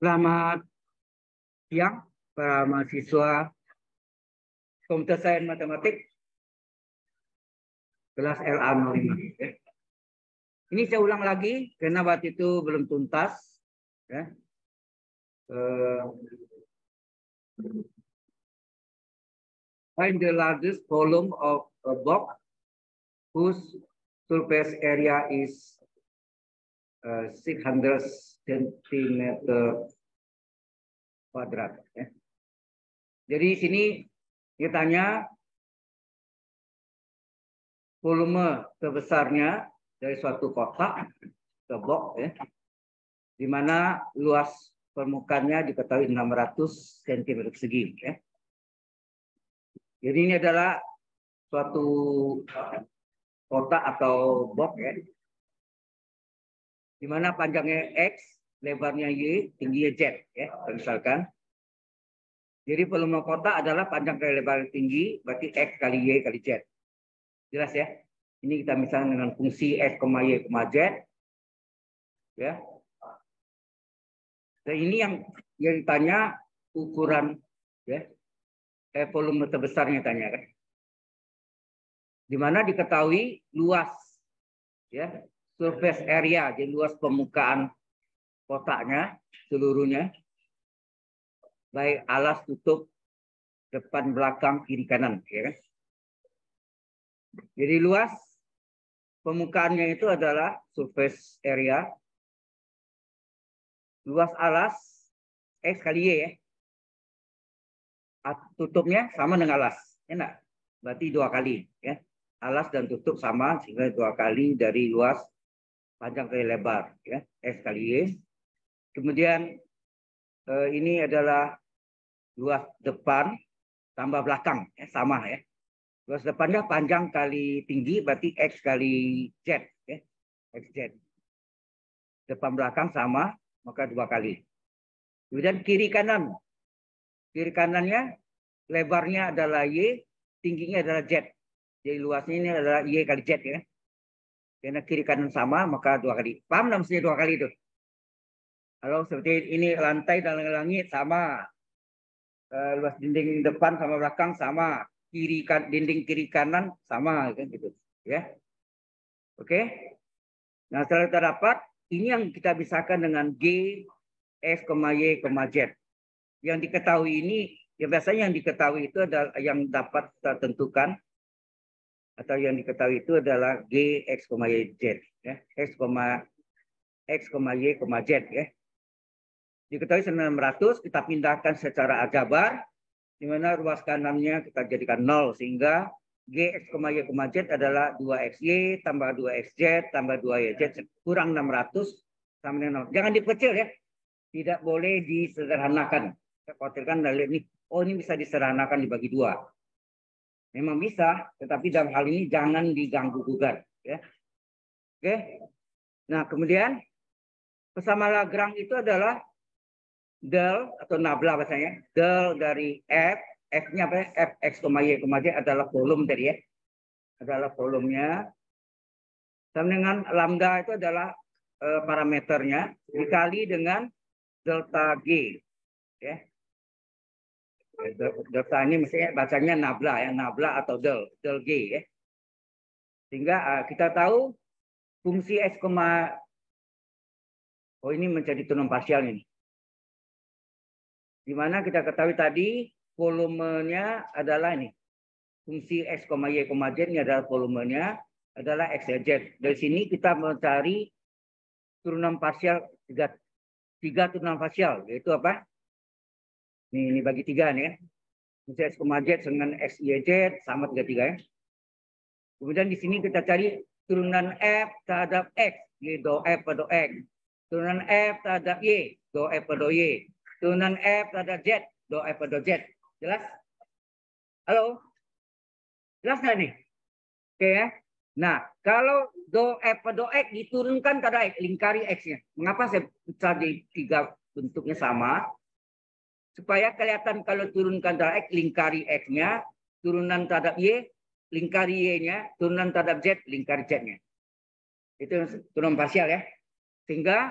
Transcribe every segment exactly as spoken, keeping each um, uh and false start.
Selamat siang para mahasiswa Komputer Sains Matematik kelas L A nol lima. Ini saya ulang lagi karena waktu itu belum tuntas. Ya. Uh, find the largest volume of a box whose surface area is uh, six hundred centimeter kuadrat. Ya. Jadi di sini ditanya volume terbesarnya dari suatu kotak ke box, ya, di mana luas permukaannya diketahui enam ratus sentimeter persegi. Ya. Jadi ini adalah suatu kotak atau box, ya, di mana panjangnya X, lebarnya Y, tingginya Z. Ya, misalkan. Jadi volume kotak adalah panjang kali lebar tinggi, berarti X kali Y kali Z. Jelas ya? Ini kita misalnya dengan fungsi X, Y, Z. Ya. Dan ini yang yang ditanya ukuran, ya, eh, volume terbesarnya tanya kan. Di mana diketahui luas, ya, surface area, jadi luas permukaan kotaknya seluruhnya, baik alas, tutup, depan, belakang, kiri, kanan, ya kan? Jadi luas permukaannya itu adalah surface area, luas alas X kali Y, ya. Tutupnya sama dengan alas, ya enggak? Berarti dua kali, ya. Alas dan tutup sama sehingga dua kali dari luas panjang kali lebar, ya, X kali Y. Kemudian eh, ini adalah luas depan tambah belakang, ya, sama, ya. Luas depannya panjang kali tinggi berarti X kali Z, ya. X Z. Depan belakang sama, maka dua kali. Kemudian kiri kanan. Kiri kanannya lebarnya adalah Y, tingginya adalah Z. Jadi luasnya ini adalah Y kali Z, ya. Karena kiri kanan sama, maka dua kali. Paham nggak mestinya dua kali itu? Kalau seperti ini lantai dan langit sama. Uh, luas dinding depan sama belakang sama. Kiri kan dinding kiri kanan sama, kan gitu, ya. Oke. Nah, setelah kita dapat, ini yang kita bisahkan dengan G, X, Y, Z. Yang diketahui ini, ya biasanya yang diketahui itu adalah yang dapat kita tentukan atau yang diketahui itu adalah G, X, Y, Z, ya. X, X, Y, Z, ya. Diketahui enam ratus, kita pindahkan secara aljabar, di mana ruas kanannya kita jadikan nol, sehingga G, X, Y, Z adalah dua X Y tambah dua X Z tambah dua Y Z kurang enam ratus sama dengan nol. Jangan dikecil, ya. Tidak boleh disederhanakan. Saya khawatirkan dari ini, oh ini bisa disederhanakan dibagi dua. Memang bisa, tetapi dalam hal ini jangan diganggu gugat, ya. Oke. Nah, kemudian bersama Lagrange itu adalah del atau nabla bahasanya. Del dari F, F-nya apa ya? F X, Y, Z adalah volume tadi, ya. Adalah volumenya. Sama dengan lambda itu adalah eh, parameternya dikali dengan delta G, ya. Delta ini mestinya bacanya nabla, ya, nabla atau del, del G, ya. Sehingga uh, kita tahu fungsi X, oh ini menjadi turunan parsial ini. Di mana kita ketahui tadi volumenya adalah ini. Fungsi X, Y, Z ini adalah volumenya adalah X, Y, Z. Dari sini kita mencari turunan parsial, tiga, tiga turunan parsial, yaitu apa? Ini, ini bagi tiga nih, ya. Fungsi X, Z dengan X, Y, Z sama tiga tiga, ya. Kemudian di sini kita cari turunan F terhadap X, do F pada X. Turunan F terhadap Y, do F pada Y. Turunan F terhadap Z, do F pada Z. Jelas? Halo? Jelas nggak nih? Oke, ya. Nah, kalau do F pada X diturunkan pada X, lingkari X-nya. Mengapa saya cari tiga bentuknya sama? Supaya kelihatan kalau turunkan terhadap X, lingkari X-nya. Turunan terhadap Y, lingkari Y-nya. Turunan terhadap Z, lingkari Z-nya. Itu turunan parsial, ya. Sehingga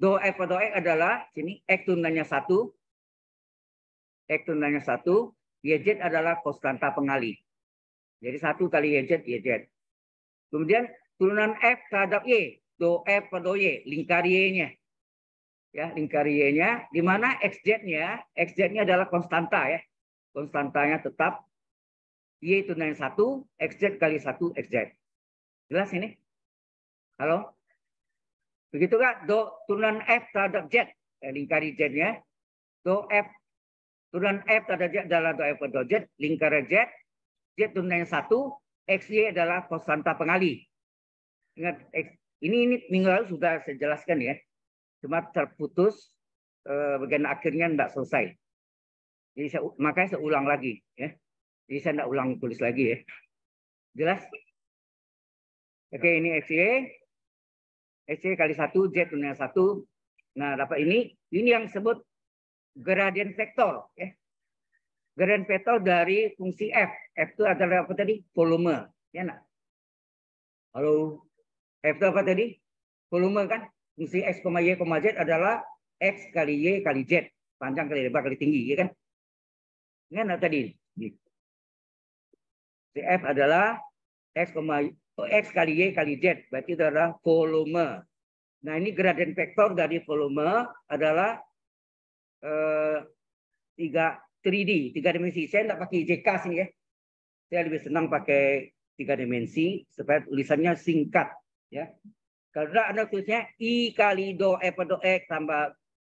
Do F per do X adalah sini X turunannya satu. X turunannya satu. Y Z adalah konstanta pengalih. Jadi satu kali Y Z, Y Z. Kemudian turunan F terhadap Y. Do F per do Y. Lingkar Y-nya. Ya, lingkar Y-nya. Di mana X Z-nya. X Z-nya adalah konstanta ya. Konstantanya tetap. Y turunannya satu. X Z kali satu X Z. Jelas ini? Halo? Begitu kan? Do turunan F terhadap Z. Eh, lingkari Z-nya. Do F. Turunan F terhadap Z adalah do F per do Z. Lingkar Z. Z turunannya satu. X Y adalah konstanta pengalih. Ingat, X, ini, ini minggu lalu sudah saya jelaskan ya. Cuma terputus. Eh, bagian akhirnya tidak selesai. Jadi saya, makanya saya ulang lagi. Ya. Jadi saya tidak ulang tulis lagi ya. Jelas? Oke, ini X Y. X Y kali satu, Z turunannya satu. Nah, dapat ini. Ini yang disebut gradien vektor. Ya. Gradien vektor dari fungsi F. F itu adalah apa tadi? Volume. Ya, nak? Halo? F itu apa tadi? Volume kan? Fungsi X, Y, Z adalah X kali Y kali Z. Panjang kali lebar kali tinggi. Ya kan? Ini kan tadi? F adalah X, X kali Y kali Z. Berarti itu adalah volume. Nah, ini gradien vektor dari volume adalah eh, tiga, tiga D, tiga dimensi. Saya tidak pakai J K sini ya. Saya lebih senang pakai tiga dimensi supaya tulisannya singkat. Ya. Kalau Anda tulisnya I kali do F per do X tambah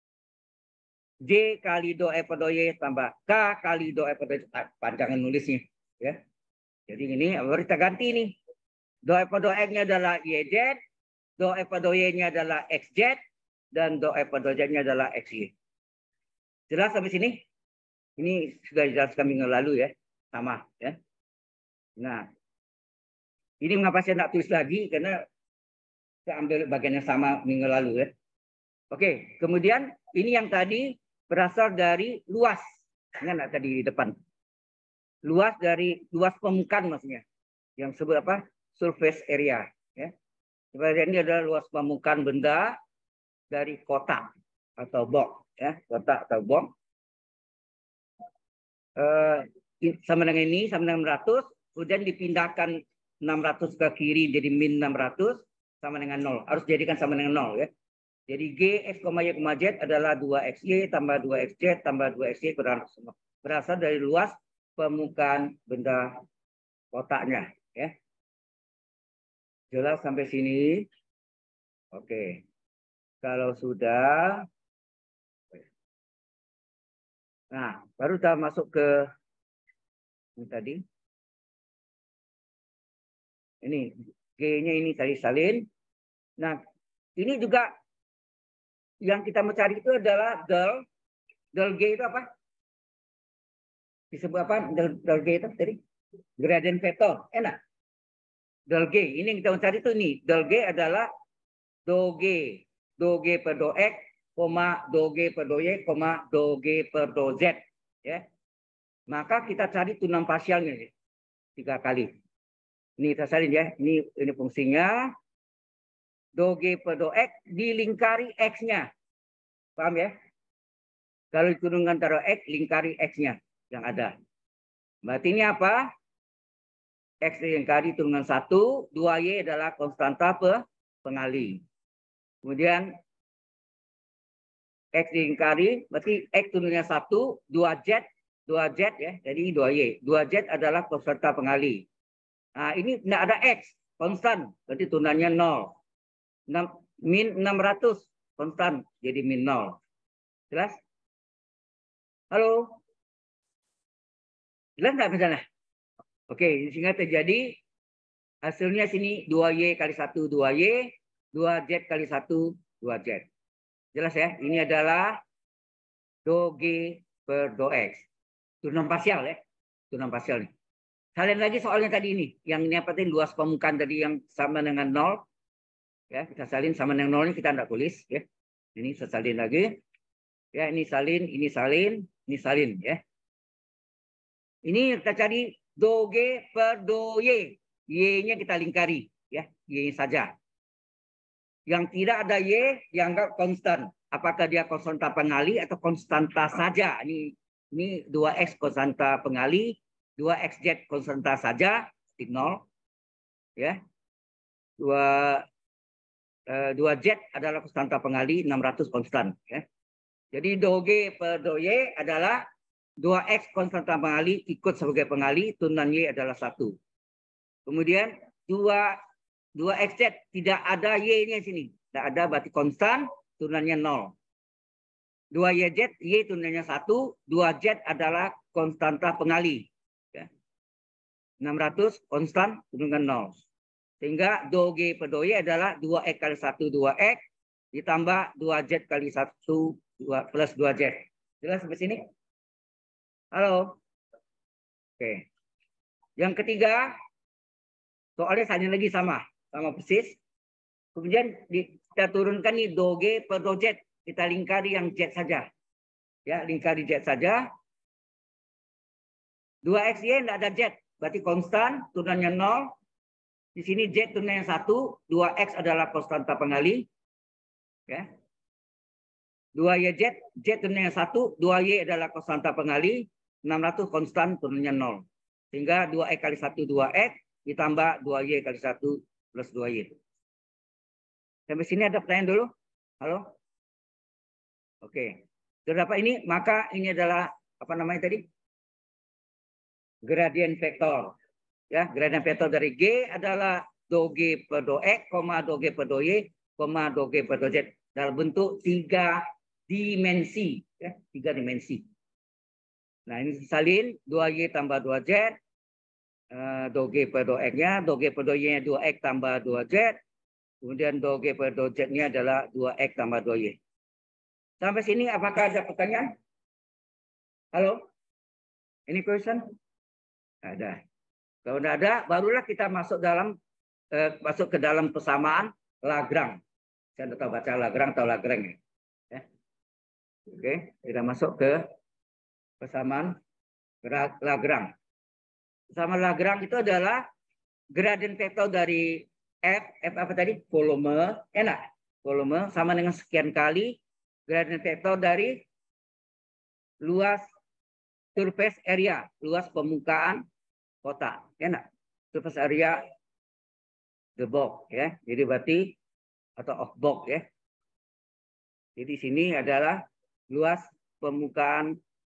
J kali do F per do Y tambah K kali do F per do Y. Panjangan nulisnya. Ya. Jadi ini baru kita ganti nih. Do F per do X-nya adalah Y Z. Do F per do Y-nya adalah X Z. Dan do F per do Z-nya adalah X Y. Jelas sampai sini? Ini sudah dijelaskan minggu lalu ya. Sama ya. Nah. Ini mengapa saya tidak tulis lagi. Karena saya ambil bagian yang sama minggu lalu ya. Oke. Kemudian ini yang tadi berasal dari luas. Ingat tadi di depan. Luas dari luas permukaan maksudnya. Yang sebut apa? Surface area. Ya. Sebenarnya ini adalah luas permukaan benda dari kotak atau box. Ya. Kotak atau box. Uh, sama dengan ini, sama dengan enam ratus. Kemudian dipindahkan enam ratus ke kiri jadi min enam ratus. Sama dengan nol. Harus jadikan sama dengan nol. Ya. Jadi G, X, Y, Z adalah dua X Y tambah dua X Z tambah dua X Y berasal dari luas permukaan benda kotaknya. Ya. Jelas sampai sini? Oke. Kalau sudah, nah baru kita masuk ke ini tadi. Ini G-nya ini tadi salin. Nah ini juga yang kita mencari itu adalah del. Del G itu apa? Disebut apa? Del, del G itu tadi? Gradien vektor. Enak. Del G. Ini yang kita mencari itu nih. Del G adalah do G. Do G per do X, koma do G per do Y, koma do G per do Z. Ya. Maka kita cari turunan parsialnya. Tiga kali. Ini kita salin ya. Ini, ini fungsinya. Do G per do X dilingkari X-nya. Paham ya? Kalau diturunkan taruh X, lingkari X-nya yang ada. Berarti ini apa? X dilingkari turunan satu, dua Y adalah konstanta pengalih. Kemudian X dilingkari, berarti X turunannya satu, dua Z, dua Z ya, jadi dua Y. dua Z adalah konstanta pengalih. Nah, ini tidak ada X, konstan, berarti turunannya nol. Min enam ratus, konstan, jadi min nol. Jelas? Halo? Jelas nggak misalnya? Oke, sehingga terjadi hasilnya sini dua Y kali satu, dua Y, dua Z kali satu, dua Z. Jelas ya? Ini adalah do G per do X. Turunan parsial ya. Turunan parsial nih. Salin lagi soalnya tadi ini. Yang ini apa tadi? Luas permukaan tadi yang sama dengan nol. Ya, kita salin sama dengan nol ini kita tidak tulis. Ya. Ini saya salin lagi. Ya, ini salin, ini salin, ini salin. Ya. Ini kita cari do G per do Y. Y-nya kita lingkari. Ya, Y saja. Yang tidak ada Y dianggap konstan. Apakah dia konstanta pengali atau konstanta saja? Ini ini dua X konstanta pengali, dua X Z konstanta saja, titik nol. Ya. Dua eh, dua Z adalah konstanta pengali, enam ratus konstan, ya. Jadi do G per do Y adalah dua X konstanta pengali ikut sebagai pengali, turunan Y adalah satu. Kemudian dua dua X Z tidak ada Y-nya sini. Tidak ada, berarti konstan, turunannya nol. dua Y Z, Y turunannya satu, dua Z adalah konstanta pengali. Ya. enam ratus konstan, turunan nol. Sehingga do G per do Y adalah dua X kali satu, dua X, ditambah dua Z kali satu, dua, plus dua Z. Jelas sampai sini? Halo? Oke. Yang ketiga, soalnya hanya lagi sama. Sama persis. Kemudian kita turunkan nih do G per do Z. Kita lingkari yang Z saja. Ya, lingkari Z saja. dua X Y tidak ada Z. Berarti konstan, turunannya nol. Di sini Z turunannya satu. dua X adalah konstanta pengali. Ya. dua Y Z, Z turunannya satu. dua Y adalah konstanta pengali. enam ratus konstan, turunannya nol. Sehingga dua X kali satu, dua X. Ditambah dua Y kali satu plus dua Y. Sampai sini ada pertanyaan dulu? Halo? Oke, terdapat ini, maka ini adalah apa namanya tadi? Gradien vektor. Ya, gradien vektor dari G adalah do G per do X, do G per do Y, do G per do Z dalam bentuk tiga dimensi, ya, tiga dimensi. Nah, ini disalin dua Y tambah dua Z, do G per do X-nya, do G per do Y-nya dua X tambah dua Z, kemudian do G per do Z-nya adalah dua X tambah dua Y. Sampai sini apakah ada pertanyaan? Halo? Ini question? Ada. Kalau tidak ada, barulah kita masuk dalam eh, masuk ke dalam persamaan Lagrange. Saya tidak tahu baca Lagrange atau Lagrange. Ya. Oke, kita masuk ke persamaan Lagrange. Persamaan Lagrange itu adalah gradien vektor dari F, F apa tadi? Volume, enak. Volume sama dengan sekian kali gradien vektor dari luas surface area, luas permukaan kotak, enak. Surface area the box, ya. Jadi berarti atau of box, ya. Jadi sini adalah luas permukaan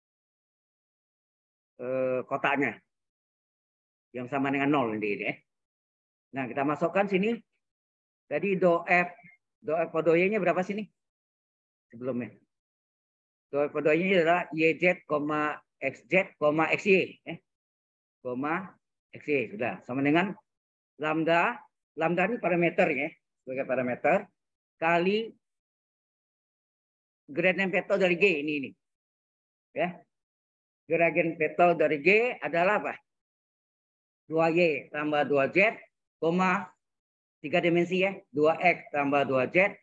eh, kotaknya yang sama dengan nol ini, ya. Nah, kita masukkan sini. Tadi do F, do F do Y-nya berapa sini? Sebelumnya. Do F do Y-nya adalah Y Z, X Z, X Y, eh. X Y sudah sama dengan lambda. Lambda ini parameter, ya, sebagai parameter kali gradien vektor dari G ini ini. Ya. Gradien vektor dari G adalah apa? dua Y tambah dua Z, tiga dimensi, ya. dua X tambah dua Z,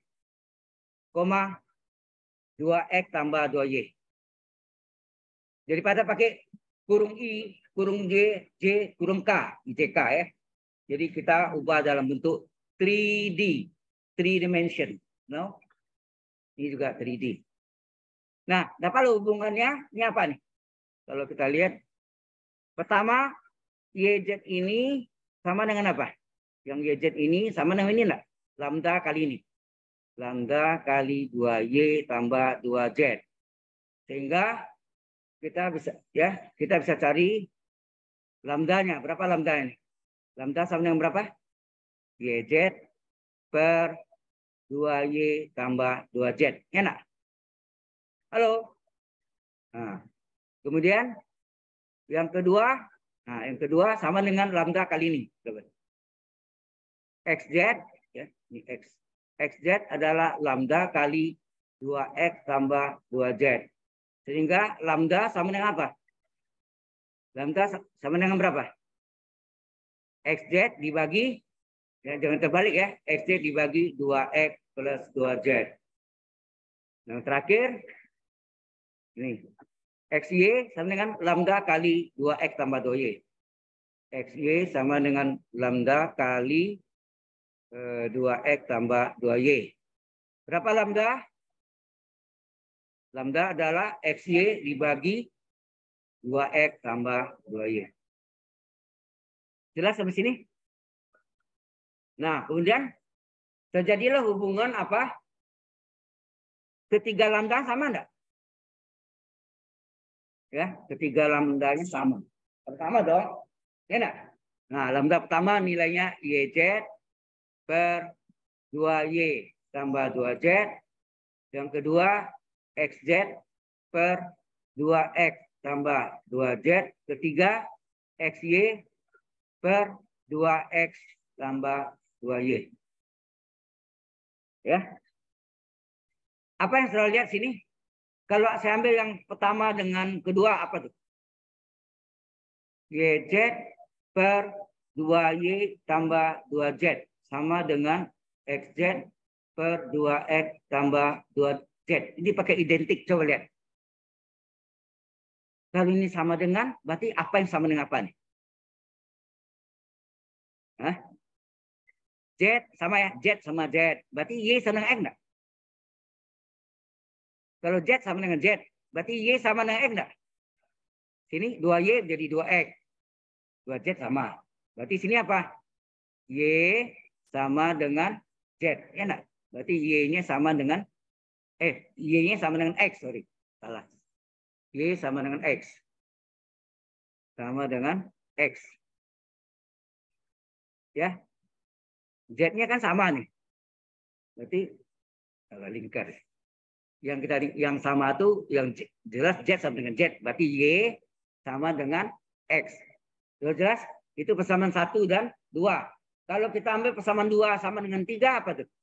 dua X tambah dua Y. Jadi pada pakai kurung I, kurung J, J, kurung K, I J K, ya. Jadi kita ubah dalam bentuk tiga D, three dimension. No? Ini juga tiga D. Nah, dapat hubungannya ini apa nih? Kalau kita lihat, pertama Y Z ini sama dengan apa? Yang Y Z ini sama dengan ini enggak? Lambda kali ini. Lambda kali dua Y tambah dua Z. Sehingga kita bisa, ya, kita bisa cari lambdanya. Berapa lambdanya? Lambda sama dengan berapa? Y Z per dua Y tambah dua Z. Enak? Halo? Nah, kemudian yang kedua, nah yang kedua sama dengan lambda kali ini. X Z, ya, ini X. X Z adalah lambda kali dua X tambah dua Z. Sehingga lambda sama dengan apa? Lambda sama dengan berapa? X Z dibagi, ya, jangan terbalik, ya. X Z dibagi dua X plus dua Z. Yang terakhir, ini. X Y sama dengan lambda kali dua X tambah dua Y. X Y sama dengan lambda kali dua X tambah dua Y. Berapa lambda? Lambda adalah X Y dibagi dua X tambah dua Y. Jelas sampai sini? Nah, kemudian terjadilah hubungan apa? Ketiga lambda sama enggak? Ya, ketiga lambdanya sama. Pertama dong. Ya enggak? Nah, lambda pertama nilainya Y Z per dua Y tambah dua Z. Yang kedua X Z per dua X tambah dua Z. Ketiga X Y per dua X tambah dua Y. Ya. Apa yang saudara lihat sini? Kalau saya ambil yang pertama dengan kedua apa tuh? Y Z per dua Y tambah dua Z sama dengan X Z per dua X tambah dua Z. Ini pakai identik, coba lihat. Kalau ini sama dengan, berarti apa yang sama dengan apa nih? Hah? Z sama ya, Z sama Z. Berarti Y sama dengan X enggak? Kalau Z sama dengan Z, berarti Y sama dengan X enggak? Sini dua Y jadi dua X. dua Z sama. Berarti sini apa? Y sama dengan Z. Ya enggak? Berarti Y-nya sama dengan eh Y-nya sama dengan X, sorry. Salah. Y sama dengan X. Sama dengan X. Ya. Z-nya kan sama nih. Berarti agak lingkar. Yang kita yang sama itu yang jelas Z sama dengan Z. Berarti Y sama dengan X. Sudah jelas? Itu persamaan satu dan dua. Kalau kita ambil persamaan dua sama dengan tiga apa tuh?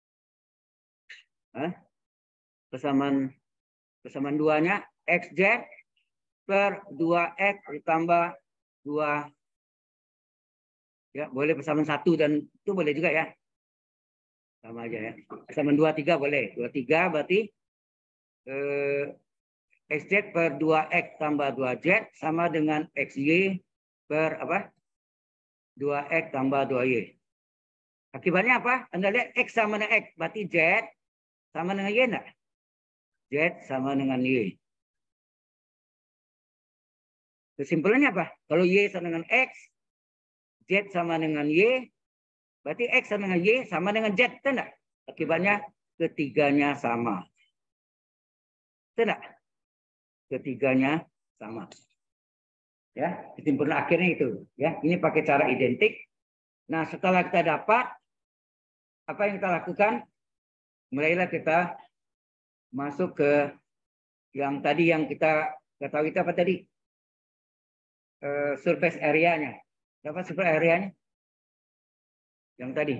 Hah? Persamaan persamaan duanya X Z per dua X ditambah dua. Ya, boleh persamaan satu dan itu boleh juga ya. Sama aja ya. Persamaan dua, tiga boleh. dua, tiga berarti eh, X Z per dua X tambah dua Z sama dengan X Y per apa? dua X tambah dua Y. Akibatnya apa? Anda lihat X sama dengan X. Berarti Z sama dengan Y enggak? Z sama dengan Y. Kesimpulannya apa? Kalau Y sama dengan X, Z sama dengan Y, berarti X sama dengan Y sama dengan Z. Betul enggak? Akibatnya ketiganya sama. Betul enggak? Ketiganya sama. Ya, kesimpulan akhirnya itu. Ya, ini pakai cara identik. Nah, setelah kita dapat apa yang kita lakukan, mulailah kita masuk ke yang tadi yang kita ketahui itu apa tadi? Uh, surface area-nya. Berapa surface area-nya? Yang tadi.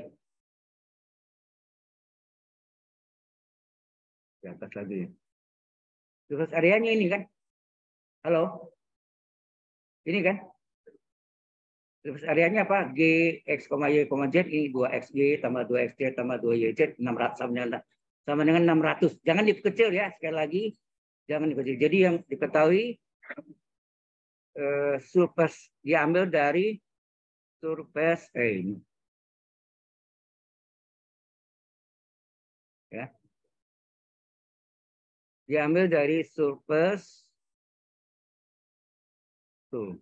Di atas lagi. Surface area-nya ini kan? Halo? Ini kan? Surface area-nya apa? G, X, Y, Z. Ini dua X Y tambah dua X Z tambah dua Y Z. enam ratus sama dengan, sama dengan enam ratus. Jangan diperkecil ya. Sekali lagi. Jangan diperkecil. Jadi yang diketahui uh, surface diambil dari surface eh, ini. Ya. Diambil dari surface tuh.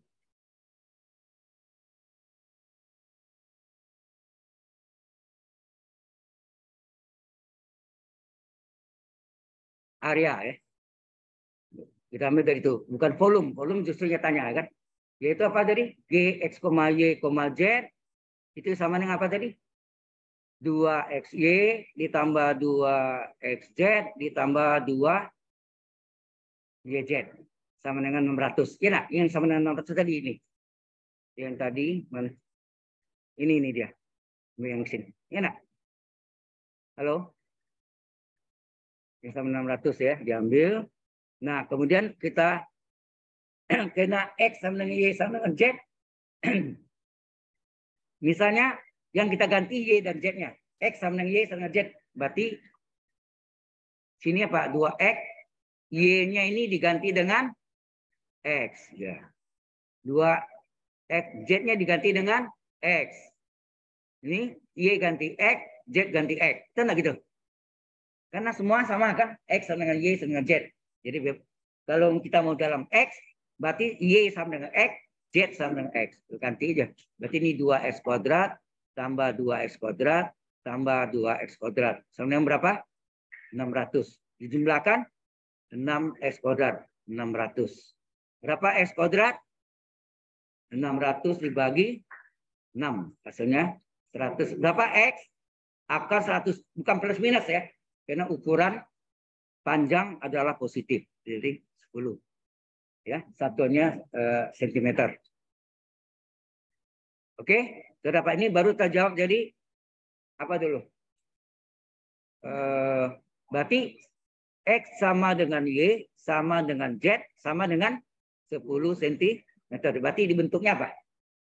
Area ya. Kita ambil dari itu, bukan volume. Volume justru nyatanya kan. Yaitu apa tadi? G, X, Y, Z. Itu sama dengan apa tadi? dua X Y ditambah dua X Z ditambah dua Y Z. Sama dengan enam ratus. Ya nak? Yang sama dengan enam ratus tadi ini. Yang tadi mana? Ini ini dia. Yang sini. Ya nak? Halo? Yang sama enam ratus ya, diambil. Nah, kemudian kita kena X sama dengan Y sama dengan Z. Misalnya yang kita ganti Y dan Z-nya. X sama dengan Y sama dengan Z. Berarti sini apa? dua X. Y-nya ini diganti dengan X. Ya. dua X. Z-nya diganti dengan X. Ini Y ganti X, Z ganti X. Itu enggak gitu? Karena semua sama kan? X sama dengan Y sama dengan Z. Jadi kalau kita mau dalam X, berarti Y sama dengan X, Z sama dengan X. Ganti aja. Berarti ini dua X kuadrat, tambah dua X kuadrat, tambah dua X kuadrat. Sama dengan berapa? enam ratus. Dijumlahkan enam X kuadrat. enam ratus. Berapa X kuadrat? enam ratus dibagi enam. Hasilnya seratus. Berapa X? Akar seratus. Bukan plus minus ya. Karena ukuran panjang adalah positif. Jadi sepuluh. Ya, satunya eh, sentimeter. Oke, terdapat ini baru terjawab. Jadi apa dulu? Eh, berarti X sama dengan Y sama dengan Z sama dengan sepuluh sentimeter. Berarti dibentuknya apa?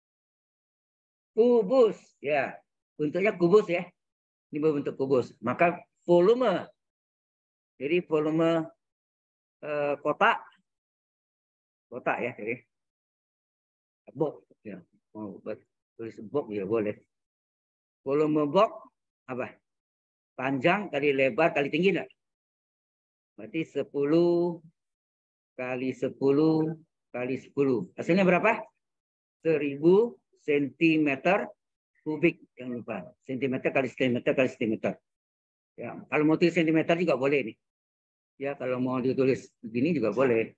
Kubus. Ya, bentuknya kubus ya. Ini berbentuk kubus. Maka volume. Jadi volume eh, kotak. Kotak ya. Jadi box. Ya. Oh, tulis box ya boleh. Volume box apa? Panjang kali lebar kali tinggi enggak? Berarti sepuluh kali sepuluh kali sepuluh. Hasilnya berapa? seribu sentimeter kubik. Jangan lupa. Sentimeter kali sentimeter kali sentimeter. Ya, kalau mau tulis sentimeter juga boleh nih. Ya, kalau mau ditulis begini juga boleh.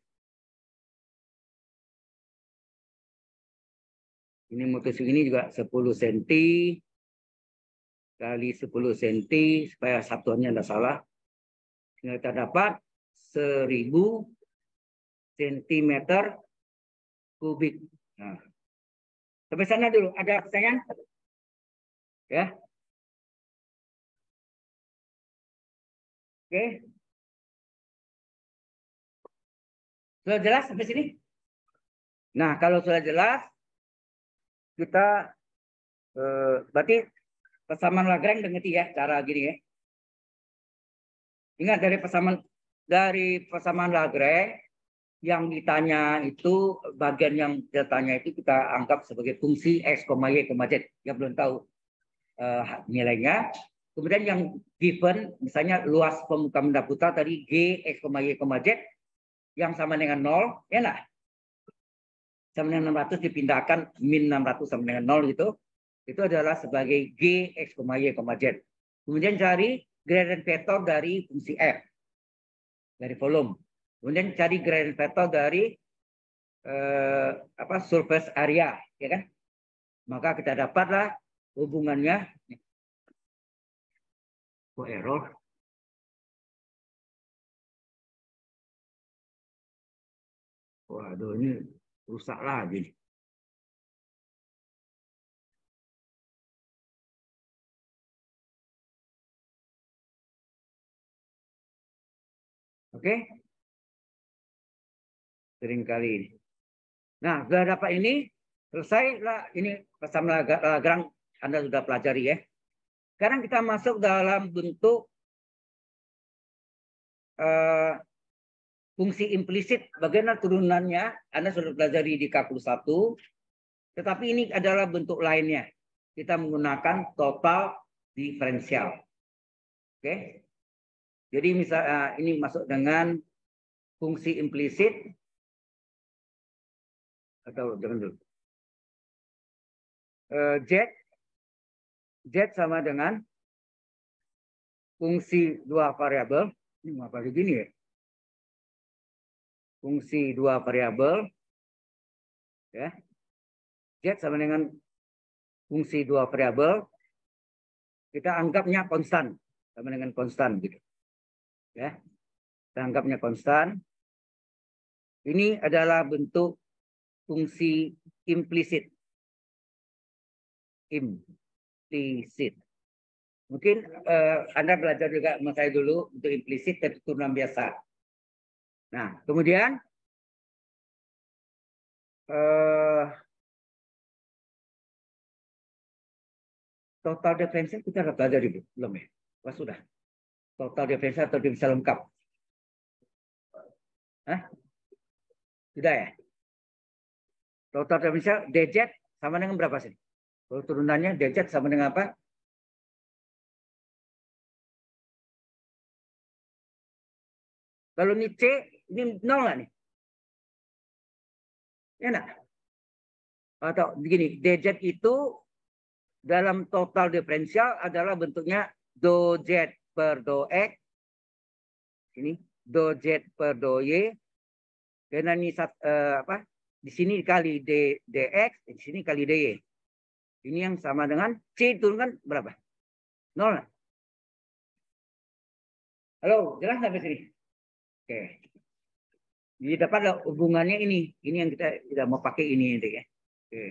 Ini mau tulis begini juga sepuluh senti kali sepuluh senti supaya satuannya tidak salah. Kita dapat seribu sentimeter kubik. Nah, sampai sana dulu. Ada pertanyaan? Ya. Oke. Sudah jelas sampai sini? Nah, kalau sudah jelas, kita eh, berarti persamaan Lagrange udah ngerti ya cara gini ya. Ingat dari persamaan dari persamaan Lagrange yang ditanya itu bagian yang ditanya itu kita anggap sebagai fungsi X, Y, Z yang belum tahu uh, nilainya. Kemudian yang given misalnya luas pemuka benda putar tadi G, X, Y, Z yang sama dengan nol, ya nah. Sama dengan enam ratus dipindahkan min enam ratus sama dengan nol gitu. Itu adalah sebagai G, X, Y, Z. Kemudian cari gradient vector dari fungsi F. Dari volume. Kemudian cari gradient vector dari eh, apa surface area, ya kan? Maka kita dapatlah hubungannya. Oh, error. Waduh, ini rusak lagi. Oke? Seringkali ini. Nah, sudah dapat ini, selesai lah. Ini persamaan Lagrange Anda sudah pelajari ya. Sekarang kita masuk dalam bentuk uh, fungsi implisit. Bagaimana turunannya? Anda sudah pelajari di kalkulus satu. Tetapi ini adalah bentuk lainnya. Kita menggunakan total diferensial. Oke. Jadi misalnya ini masuk dengan fungsi implisit. Atau jangan dulu. Uh, Z. Z sama dengan fungsi dua variabel. Ini apa begini ya? Fungsi dua variabel. Ya. Z sama dengan fungsi dua variabel. Kita anggapnya konstan. Sama dengan konstan gitu. Ya. Kita anggapnya konstan. Ini adalah bentuk fungsi implisit. Implisit. Mungkin eh, Anda belajar juga sama saya dulu untuk implisit dan turunan biasa. Nah, kemudian eh, total diferensial kita sudah belajar ibu belum ya? Wah, sudah. Total diferensial atau diferensial lengkap? Hah? Sudah ya? Total diferensial D Z sama dengan berapa sih? Kalau turunannya dz sama dengan apa? Kalau ini C, ini nol nggak nih? Ya enggak? Atau begini, dz itu dalam total diferensial adalah bentuknya do z per do x. Ini do z per do y. Karena ini uh, apa? Di sini kali d dx, di sini kali dy. Ini yang sama dengan C turunkan berapa? Nol. Halo, jelas sampai sini? Oke. Jadi dapatlah hubungannya ini. Ini yang kita tidak mau pakai ini nanti ya. Oke.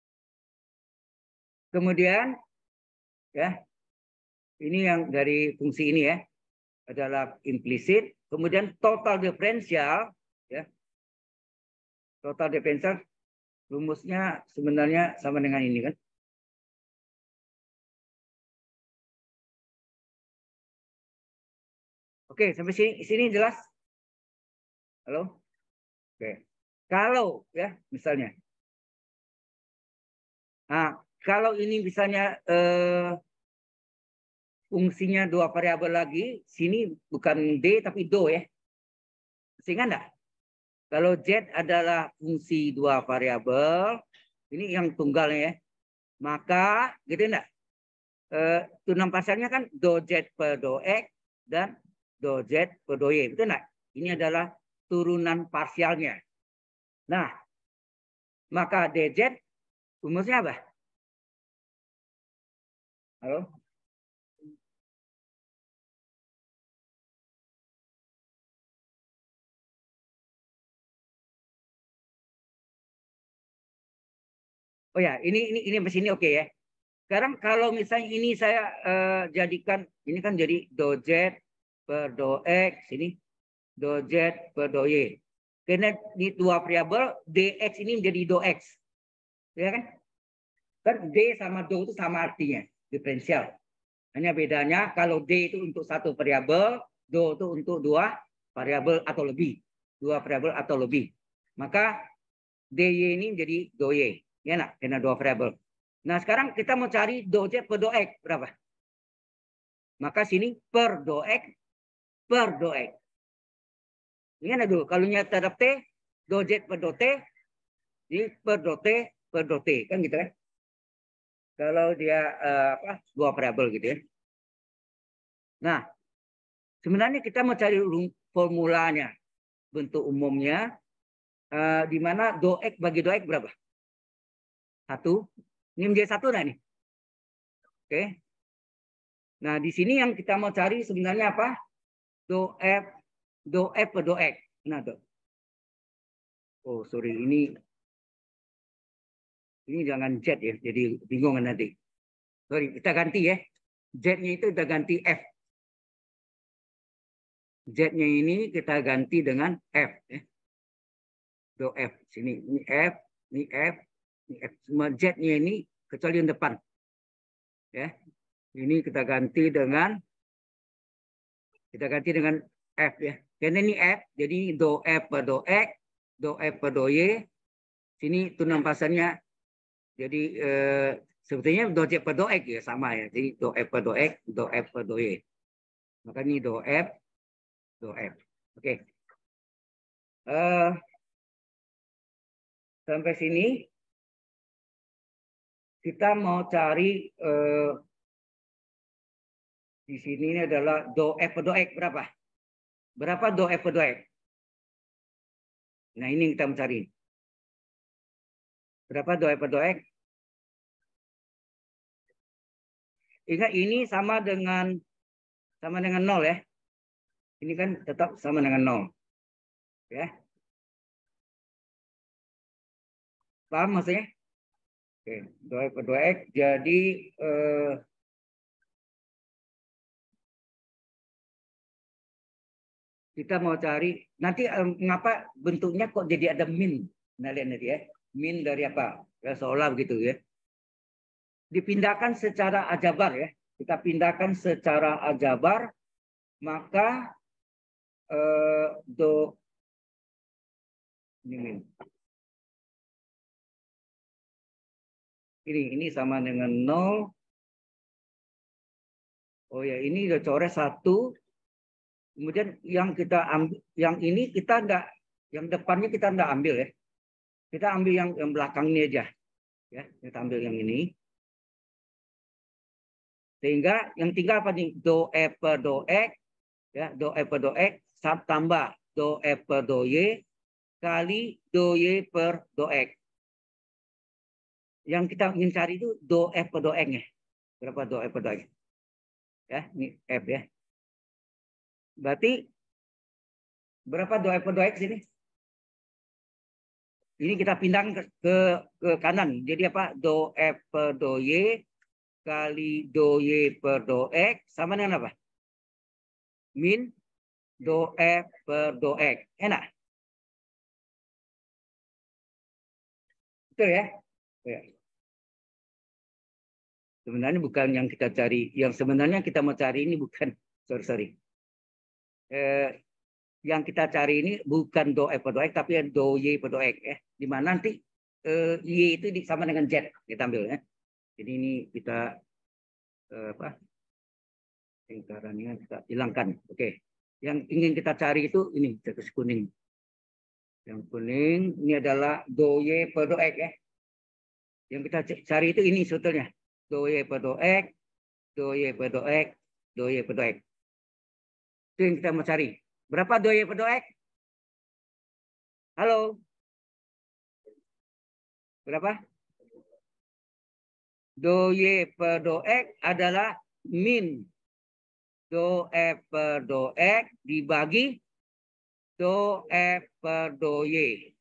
Kemudian ya, ini yang dari fungsi ini ya adalah implisit. Kemudian total diferensial ya. Total diferensial rumusnya sebenarnya sama dengan ini kan. Oke, sampai sini sini jelas? Halo? Oke. Kalau ya misalnya. Nah, kalau ini misalnya eh, fungsinya dua variabel lagi, sini bukan D tapi do ya. Sehingga enggak? Kalau Z adalah fungsi dua variabel, ini yang tunggalnya ya. Maka gitu enggak? Eh, turunan parsialnya kan do Z per do X dan do Z per do Y. Betul enggak? Ini adalah turunan parsialnya. Nah, maka dz rumusnya apa? Halo? Oh ya, ini ini ini mesin ini oke ya. Sekarang kalau misalnya ini saya uh, jadikan ini kan jadi do z per do x, ini do z per do y. Karena ini dua variabel, dx ini menjadi do x. Ya kan? Kan d sama do itu sama artinya, diferensial. Hanya bedanya kalau d itu untuk satu variabel, do itu untuk dua variabel atau lebih. Dua variabel atau lebih. Maka dy ini menjadi do y. Ya nak, karena dua variabel. Nah, sekarang kita mau cari do z per do x berapa? Maka sini per do x per do x. Ingat dulu, kalau nyata terhadap t, do z per do t, jadi per do t per do t. Kan gitu kan? Kalau dia uh, apa, dua variabel gitu ya. Nah, sebenarnya kita mau cari formulanya. Bentuk umumnya, uh, di mana do x bagi do x berapa? Satu. Ini menjadi satu nah nih. Oke. Nah, di sini yang kita mau cari sebenarnya apa? Do f, do f per do x. Nah, do. Oh, sorry, ini ini jangan z ya, jadi bingung nanti. Sorry, kita ganti ya. Z-nya itu kita ganti f. Z-nya ini kita ganti dengan f. Ya. Do f. Sini, ini f, ini f, ini f. Semua Z-nya ini kecuali yang depan. Ya. Ini kita ganti dengan kita ganti dengan f ya. Karena ini f, jadi do f per do x, do f per do y. Sini turunan pasarnya jadi eh, sebetulnya do z per do x ya sama ya. Jadi do f per do x, do f per do y. Maka ini do f, do f. Oke. Okay. Uh, sampai sini kita mau cari uh, di sini ini adalah do f per do x berapa? Berapa do f per do x? Nah, ini yang kita mencari. Berapa do f per do x? Ingat ini sama dengan sama dengan nol ya. Ini kan tetap sama dengan nol. Ya. Paham maksudnya? Oke, do f per do x jadi eh, kita mau cari nanti eh, mengapa bentuknya kok jadi ada min? Nah, lihat nanti ya. Min dari apa? Ya seolah begitu ya. Dipindahkan secara aljabar ya. Kita pindahkan secara aljabar maka eh, do ini min. Ini, ini sama dengan nol. Oh ya, ini udah coret satu. Kemudian yang kita ambil, yang ini kita enggak, yang depannya kita enggak ambil ya. Kita ambil yang, yang belakang ini aja. Ya, kita ambil yang ini. Sehingga yang tinggal apa nih? Do E per do X. Ya, do E per do X. Tambah do E per do Y. Kali do Y per do X. Yang kita ingin cari itu do F per do X-nya. Berapa do F per do X? Ya, ini F ya. Berarti berapa do F per do X ini? Ini kita pindahkan ke, ke, ke kanan. Jadi apa? Do F per do Y kali do Y per do X sama dengan apa? Min do F per do X. Enak? Betul ya? Ya. Sebenarnya bukan yang kita cari. Yang sebenarnya kita mau cari ini bukan. Sorry, sorry. Eh, yang kita cari ini bukan do F per do X, tapi do Y per do X. Ya. Di mana nanti eh, Y itu sama dengan Z. Kita ambil ya. Jadi ini kita eh, apa? Lingkarannya kita hilangkan. Oke. Yang ingin kita cari itu ini garis kuning. Yang kuning ini adalah do Y per do X ya. Yang kita cari itu ini sebetulnya. Do Y per do X, do Y per do X, do Y per do X. Itu yang kita mau cari. Berapa do Y per do X? Halo? Berapa? Do Y per do X adalah min do F per do X dibagi do F per do Y.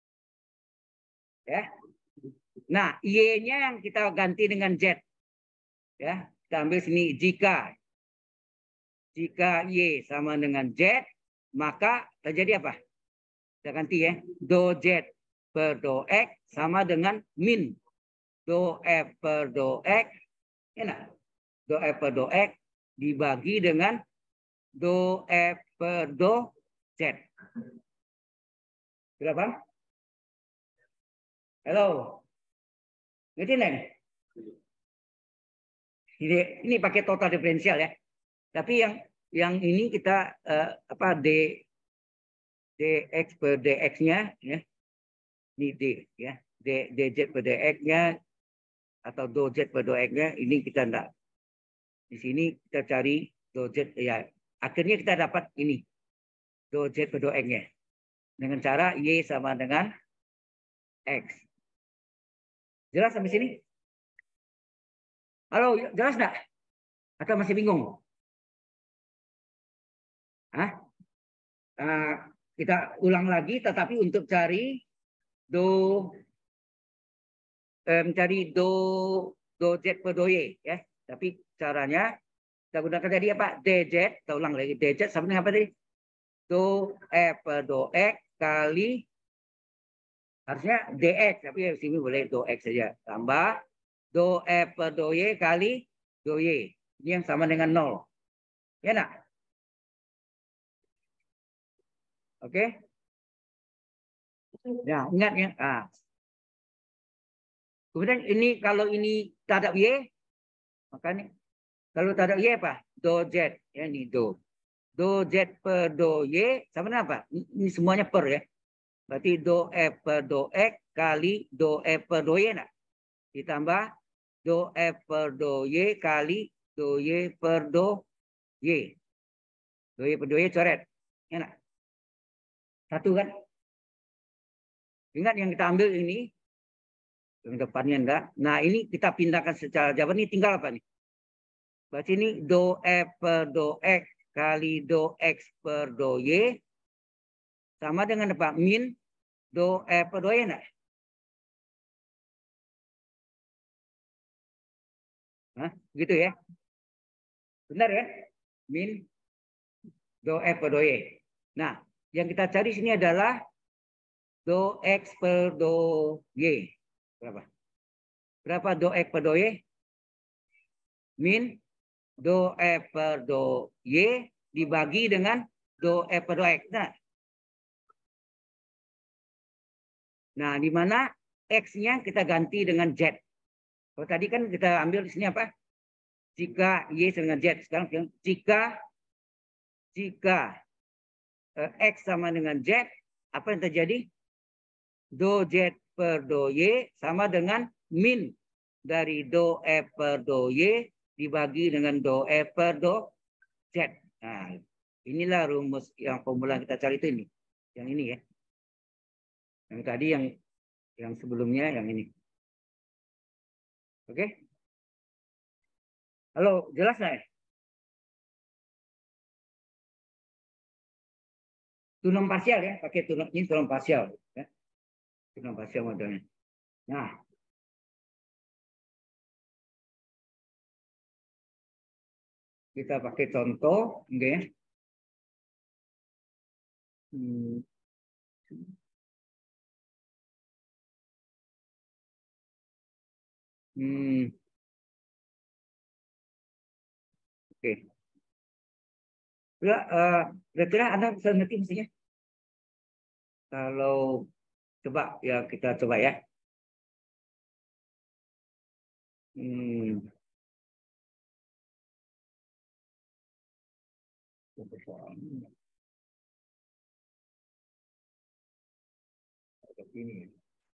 Ya. Nah, Y-nya yang kita ganti dengan Z. Ya, kita ambil sini jika jika Y sama dengan Z, maka terjadi apa? Kita ganti ya. Do Z per do X sama dengan min do F per do X. Enak. Do F per do X dibagi dengan do F per do Z. Berapa? Halo. Ngerti nggak? Ini, ini pakai total diferensial ya. Tapi yang yang ini kita uh, apa d dx per dx-nya ya. Ini d ya. D dz per dx-nya atau do z per do x-nya ini kita enggak. Di sini kita cari do z ya. Akhirnya kita dapat ini. Do z per do x-nya. Dengan cara y sama dengan x. Jelas sampai sini? Halo, jelas enggak? Atau masih bingung? Hah? Uh, kita ulang lagi, tetapi untuk cari do, eh, mencari do do z per do y, ya. Tapi caranya kita gunakan tadi apa? Dz, kita ulang lagi. Dz sama dengan apa tadi? Do f per do x kali harusnya dx, tapi di sini boleh do x saja. Tambah do f per do y kali do y. Ini yang sama dengan nol. Ya nak? Oke. Ya, ingat ya. Ah. Kemudian ini kalau ini tak ada y, makanya kalau tak ada y apa? Do z. Ya, ini do. Do z per do y sama dengan apa? Ini semuanya per ya. Berarti do f per do x kali do f per do y nak. Ditambah do f per do y kali do y per do y. Do y per do y coret. Ya nak? Satu kan? Ingat yang kita ambil ini. Yang depannya enggak. Nah ini kita pindahkan secara Jawa. Ini tinggal apa nih? Berarti ini do f per do x kali do x per do y. Sama dengan apa? Min do f per do y enggak? Hah? Gitu ya? Benar ya? Min do f per do y. Nah, yang kita cari sini adalah do x per do y. Berapa? Berapa do x per do y? Min do f per do y dibagi dengan do f per do x. Nah, nah di mana x-nya kita ganti dengan z. Kalau tadi kan kita ambil di sini apa? Jika Y dengan Z. Sekarang jika jika eh, X sama dengan Z, apa yang terjadi? Do Z per do Y sama dengan min dari do F per do Y dibagi dengan do F per do Z. Nah, inilah rumus yang formula kita cari itu ini. Yang ini ya. Yang tadi yang yang sebelumnya yang ini. Oke? Halo, jelas nggak ya? Tunong parsial ya, pakai tunong ini tunong parsial. Ya. Tunong parsial modelnya. Nah, kita pakai contoh, oke ya. Hmm. Hmm. Oke. Okay. Uh, kira-kira Anda bisa ngerti mestinya? Kalau coba ya kita coba ya. Hmm. Ini.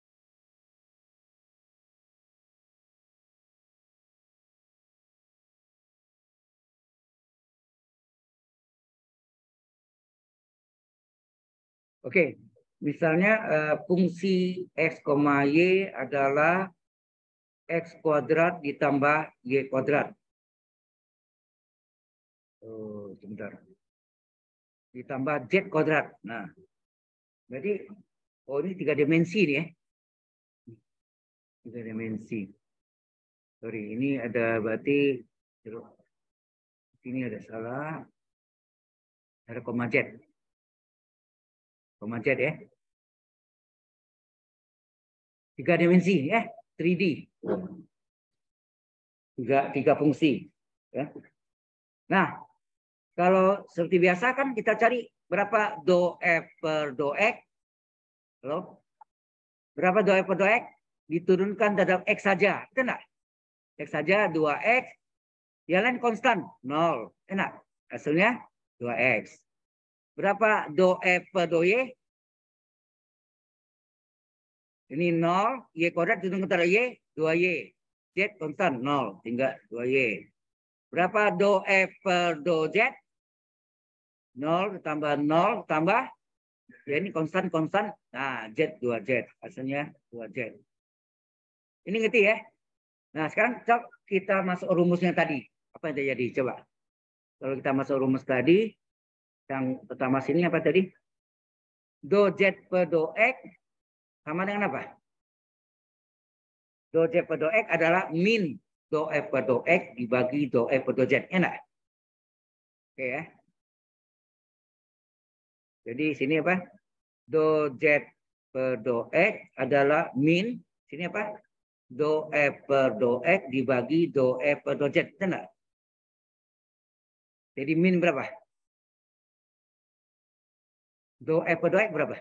Oke, misalnya uh, fungsi X, Y adalah X kuadrat ditambah Y kuadrat. Oh, sebentar. Ditambah Z kuadrat. Nah, jadi, oh ini tiga dimensi nih ya. Tiga dimensi. Sorry, ini ada berarti, ini ada salah. Ada koma Z. Koma Z ya. Tiga dimensi ya, tiga D. Tiga, tiga fungsi. Ya. Nah, kalau seperti biasa kan kita cari berapa do F per do X. Halo? Berapa do F per do X? Diturunkan dalam X saja. Enak? X saja dua X. Yang lain konstan. nol. Enak? Hasilnya dua X. Berapa do F per do Y? Ini nol. Y kuadrat diturunkan antara Y. dua Y. Z konstan. nol. Tinggal dua Y. Berapa do F per do Z? nol tambah nol tambah. Ya ini konstan-konstan. Nah, Z dua Z. Hasilnya dua Z. Ini ngerti ya? Nah, sekarang kita masuk rumusnya tadi. Apa yang terjadi? Coba. Kalau kita masuk rumus tadi, yang pertama sini apa tadi? Do Z per do X sama dengan apa? Do Z per do X adalah min do F per do X dibagi do F per do Z. Enak? Oke ya. Jadi sini apa? Do Z per do X adalah min. Sini apa? Do F per do X dibagi do F per do Z. Enak? Jadi min berapa? Do F per do X berapa?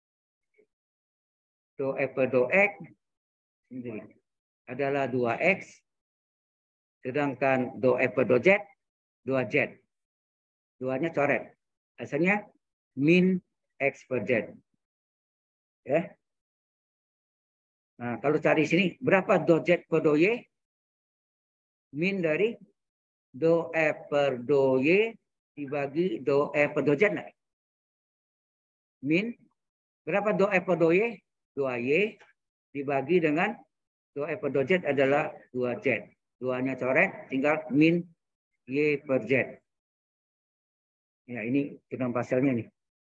Do F per do X ini adalah dua X. Sedangkan do F per do Z dua Z. Duanya coret. Hasilnya min X per Z. Ya. Nah, kalau cari sini berapa do Z per do Y? Min dari do F per do Y dibagi do F per do Z. Nah. Min berapa do F per do Y? dua Y dibagi dengan do F per do Z adalah dua Z. Duanya coret, tinggal min Y per Z. Ya, ini tunang parsialnya nih.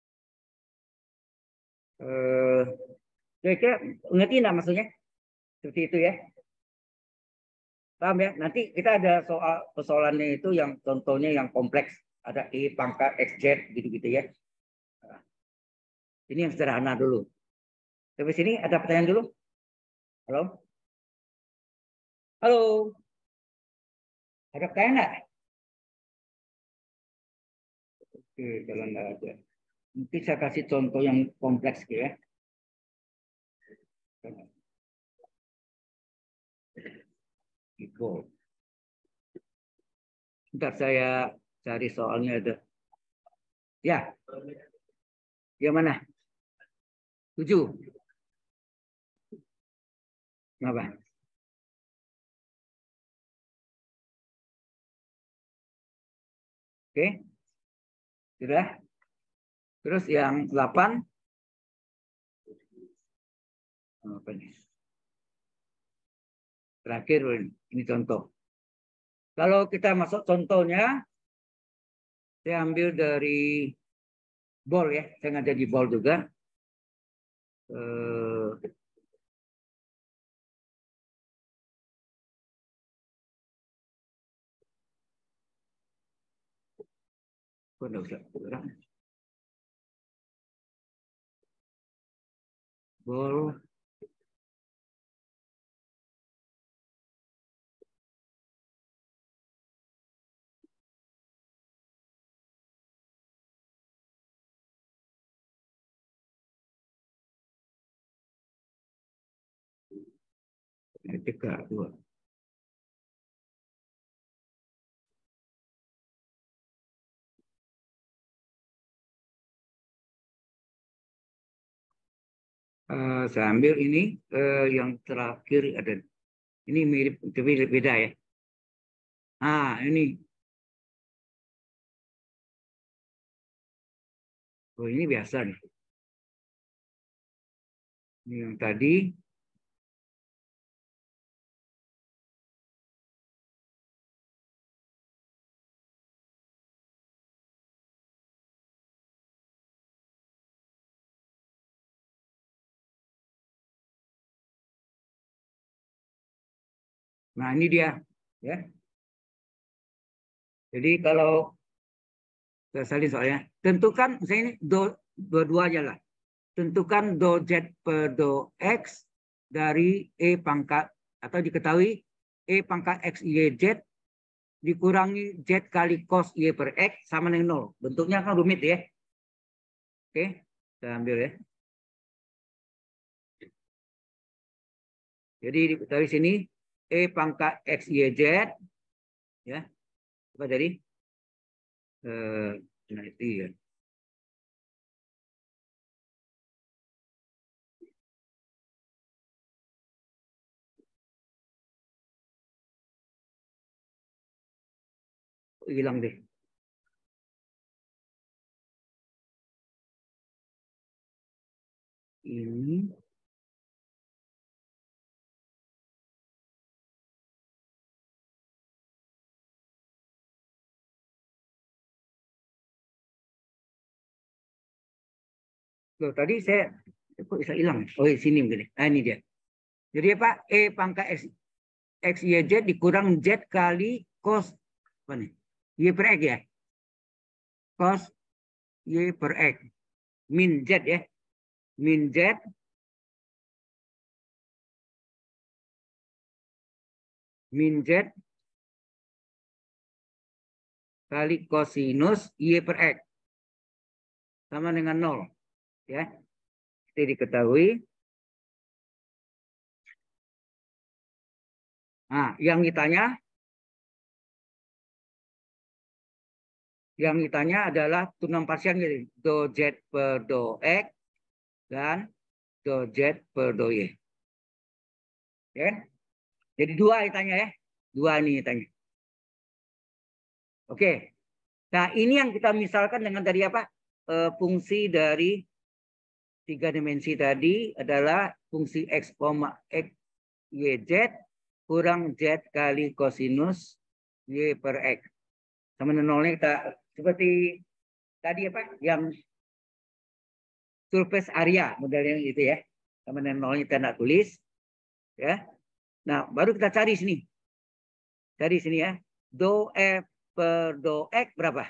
Eh, kira-kira ngerti nggak maksudnya? Seperti itu ya. Paham ya? Nanti kita ada soal persoalannya itu yang contohnya yang kompleks. Ada I pangkat X Z gitu-gitu ya. Nah, ini yang sederhana dulu. Sampai sini ada pertanyaan dulu? Halo? Halo? Ada pertanyaan nggak? Oke, jalan nggak ada. Nanti saya kasih contoh yang kompleks gitu ya. Equal. Bentar saya cari soalnya ada. Ya. Yang mana? Tujuh. Kenapa? Oke. Sudah. Terus yang delapan. Apa ini? Terakhir ini contoh. Kalau kita masuk contohnya, saya ambil dari ball ya. Saya ngajar di ball juga. Eh, ball. Tiga, dua. Uh, saya ambil ini uh, yang terakhir ada. Ini mirip tapi beda ya. Ah, ini. Oh, ini biasa nih. Ini yang tadi. Nah, ini dia, ya. Jadi kalau salin soalnya, tentukan misalnya ini do dua-dua aja lah. Tentukan do z per do x dari e pangkat atau diketahui e pangkat x y z dikurangi z kali cos y per x sama dengan nol. Bentuknya kan rumit ya. Oke, saya ambil ya. Jadi diketahui sini e pangkat x y z ya. Apa dari eh nah itu ya. Hilang deh. Ini loh, tadi saya kok bisa hilang? Oh, di sini mungkin. Nah, ini dia. Jadi apa? E pangkat x, x y z dikurang z kali cos apa nih? Y per x ya. Cos y per x min z ya. Min z min z kali kosinus y per x sama dengan nol ya. Jadi diketahui. Nah, yang ditanya yang ditanya adalah turunan parsial gitu. Do z per do x dan do z per do y. Ya kan? Jadi dua ditanya ya. Dua ini ditanya. Oke. Nah, ini yang kita misalkan dengan tadi apa? E, fungsi dari tiga dimensi tadi adalah fungsi x, x, y, z kurang z kali kosinus y per x. Sama nolnya kita seperti tadi apa? Yang surface area modelnya gitu ya. Sama nolnya kita nak tulis. Ya. Nah, baru kita cari sini. Cari sini ya. Do f per do x berapa?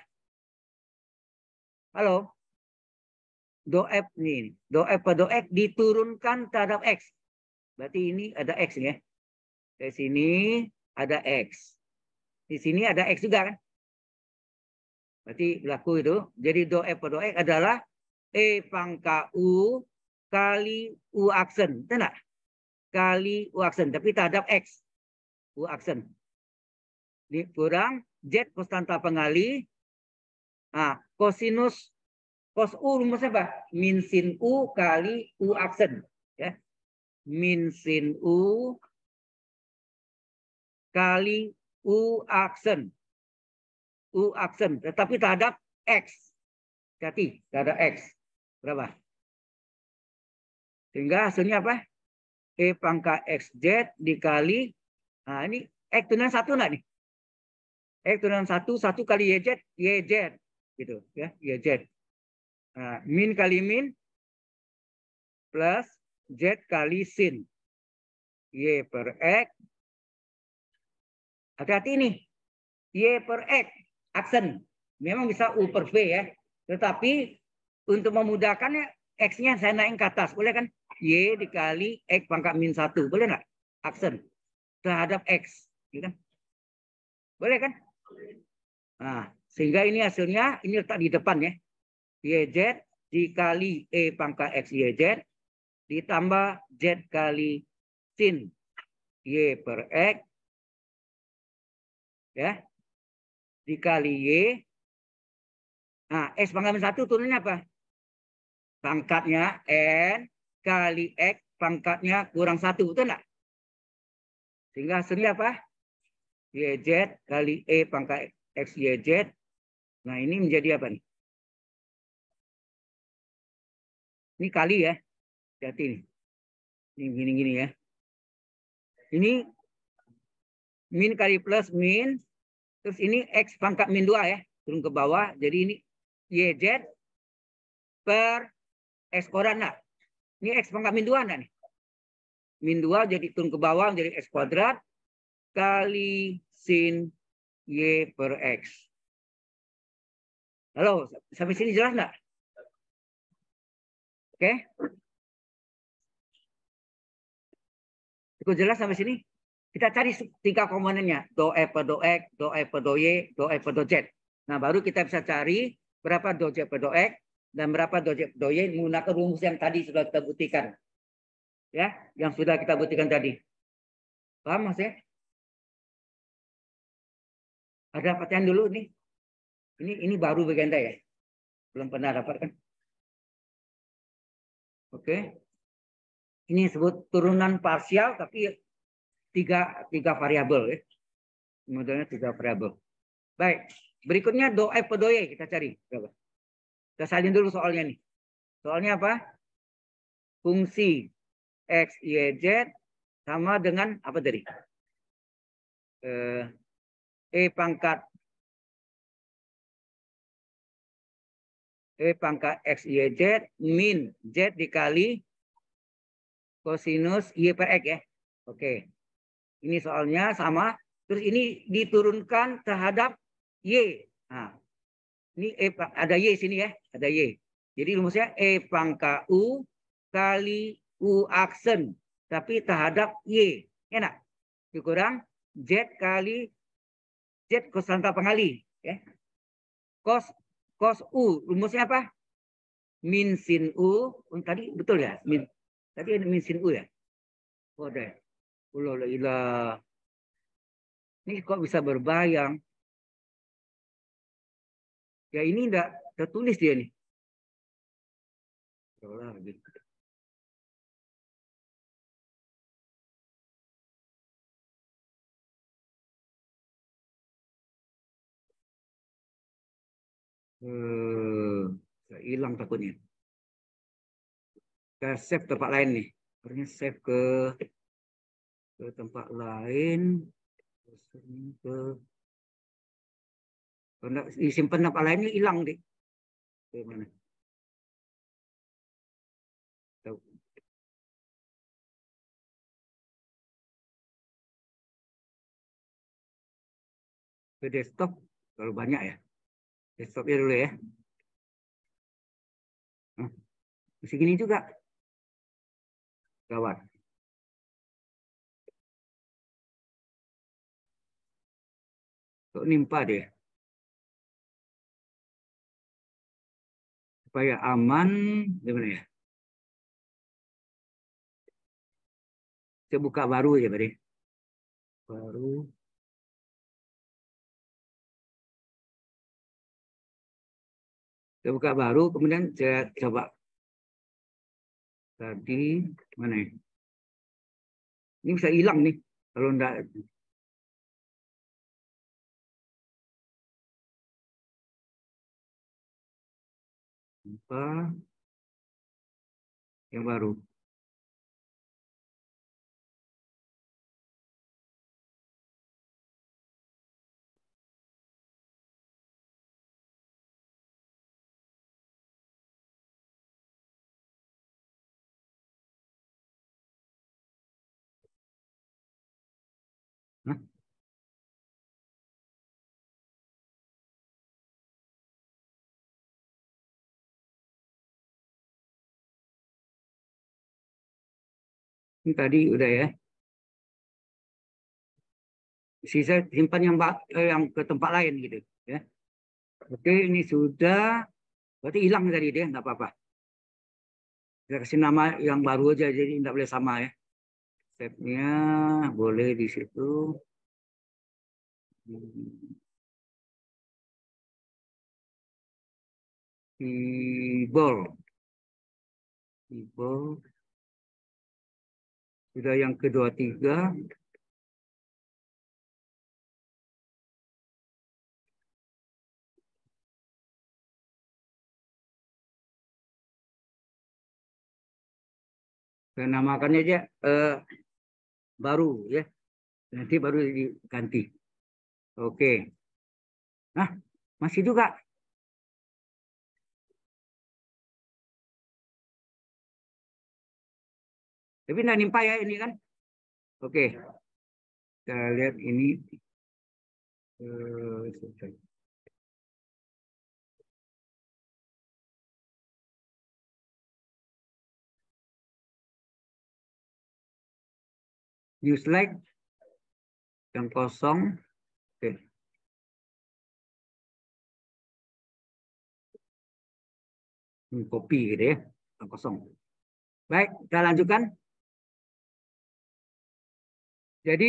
Halo? Do f nih. Do f per do x diturunkan terhadap x. Berarti ini ada x ya. Di sini ada x. Di sini ada x juga kan? Berarti berlaku itu. Jadi do f per do x adalah e pangkat u kali u aksen. Betul nggak? Kali u aksen. Tapi terhadap x. U aksen. Dikurang Z konstanta pengali. Nah, kosinus cos U rumusnya apa? Min sin U kali U aksen. Ya. Min sin U kali U aksen. U aksen. Tetapi terhadap X. Hati, terhadap X. Berapa? Sehingga hasilnya apa? E pangkat X Z dikali. Nah ini X turunan satu enggak nih? X turunan satu, satu kali Y Z, Y Z. Gitu ya, Y Z. Nah, min kali min plus Z kali sin. Y per X. Hati-hati nih. Y per X. Aksen. Memang bisa U per V ya. Tetapi untuk memudahkannya X-nya saya naik ke atas. Boleh kan? Y dikali X pangkat min satu. Boleh nggak? Aksen. Terhadap X. Gitu kan? Boleh kan? Nah, sehingga ini hasilnya, ini letak di depan ya. Y Z dikali E pangkat X Y Z. Ditambah Z kali sin Y per X. Ya. Dikali Y. Nah, X pangkat min satu turunnya apa? Pangkatnya N kali X pangkatnya kurang satu. Betul enggak? Sehingga hasilnya apa? Y Z kali E pangkat X Y Z. Nah ini menjadi apa nih? Ini kali ya. Hati nih. Ini gini-gini ya. Ini min kali plus min. Terus ini X pangkat min dua ya. Turun ke bawah. Jadi ini Y Z per X kuadrat enggak? Ini X pangkat min dua enggak nih? Min dua jadi turun ke bawah menjadi X kuadrat kali sin Y per X. Halo, sampai sini jelas enggak? Oke. Cukup jelas sampai sini? Kita cari tiga komponennya. Do F per do X, do F per do Y, do F per do Z. Nah, baru kita bisa cari berapa do Z per do X dan berapa do Z per do Y menggunakan rumus yang tadi sudah kita buktikan. Ya, yang sudah kita buktikan tadi. Paham Mas ya? Ada pertanyaan dulu nih. Ini ini baru bagi Anda ya. Belum pernah dapat kan? Oke. Ini disebut turunan parsial tapi tiga tiga variabel ya. Modelnya tiga variabel. Baik. Berikutnya do F per do Y kita cari. Kita salin dulu soalnya nih. Soalnya apa? Fungsi X, Y, Z sama dengan apa tadi? E pangkat E pangkat X, Y, Z min Z dikali kosinus Y per X ya. Oke. Ini soalnya sama. Terus ini diturunkan terhadap Y. Nah, ini E, ada Y sini ya. Ada Y. Jadi rumusnya E pangkat U kali U aksen. Tapi terhadap Y. Enak. Dikurang Z kali Z konstanta pengali. Ya. Cos, cos U. Rumusnya apa? Min sin U. Tadi betul ya? Min. Tadi ada min sin U ya? Oh, deh. Ulah ilah. Ini kok bisa berbayang? Ya ini enggak tertulis dia nih. Eh, hilang takutnya. Kita save tempat lain nih. Ternyata save ke ke tempat lain. Ke karena disimpan tempat lainnya hilang deh. Ke mana? Tahu. Ke desktop kalau banyak ya. Desktopnya dulu ya. Nah, masih gini juga. Gawat. Kok nimpa deh. Supaya aman, gimana ya? Saya buka baru ya, Bari. baru. Saya buka baru, kemudian saya coba. Tadi mana ya? Ini bisa hilang nih kalau enggak. Apa yang baru? Hah? Ini tadi udah ya. Sisa simpan yang eh, yang ke tempat lain gitu ya. Oke, ini sudah. Berarti hilang tadi dia, nggak apa-apa. Saya kasih nama yang baru aja, jadi nggak boleh sama ya. Stepnya boleh di situ. Ibol. Ibol. Sudah yang kedua tiga. Saya namakannya aja eh, baru ya. Nanti baru diganti. Oke. Nah, masih juga. Tapi nggak nimpa ya ini kan. Oke. Kita lihat ini. Eh, New slide yang kosong. Oke. Ini kopi gitu ya. Yang kosong. Baik, kita lanjutkan. Jadi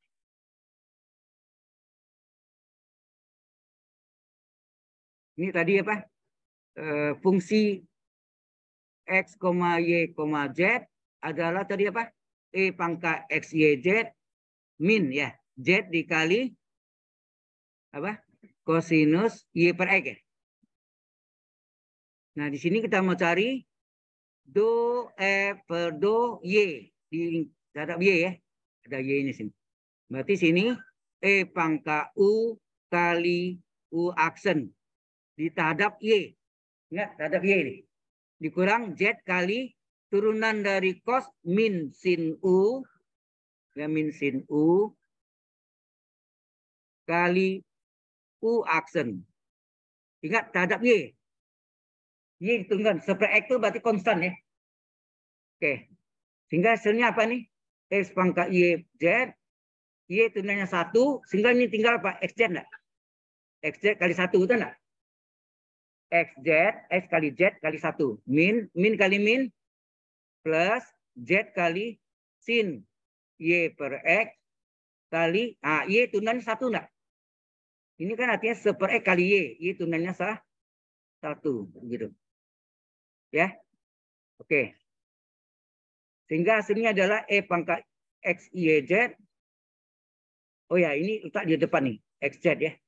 ini tadi apa? Eh, fungsi X, Y, Z adalah tadi apa? E pangkat X, Y, Z min ya. Z dikali apa? Kosinus Y per X ya. Nah, di sini kita mau cari do F per do Y. Di terhadap Y ya. Ada Y ini sini. Berarti sini E pangkat U kali U aksen. Di terhadap Y. Ingat, terhadap Y ini. Dikurang Z kali turunan dari cos min sin U. Ya, min sin U. Kali U aksen. Ingat, terhadap Y. Y diturunkan. Seper X itu berarti konstan ya. Oke. Sehingga hasilnya apa nih? X pangkat Y Z. Y turunannya satu. Sehingga ini tinggal apa? X Z enggak? X Z kali satu itu enggak? X Z, X kali Z kali satu. Min, min kali min. Plus Z kali sin Y per X. Kali, ah, Y turunannya satu enggak? Ini kan artinya seper X kali Y. Y turunannya sah, satu. Gitu. Ya. Oke. Sehingga hasilnya adalah E pangkat X, Y, Z. Oh ya, ini letak di depan nih. X Z ya.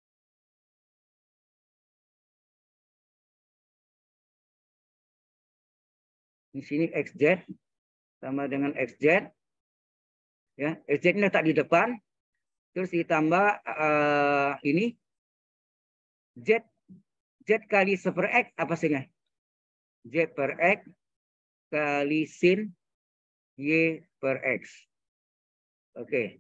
Di sini X Z sama dengan X Z. Ya, X Z ini letak di depan. Terus ditambah uh, ini. Z. Z kali seper X apa sih? Z per X kali sin Y per X. Oke.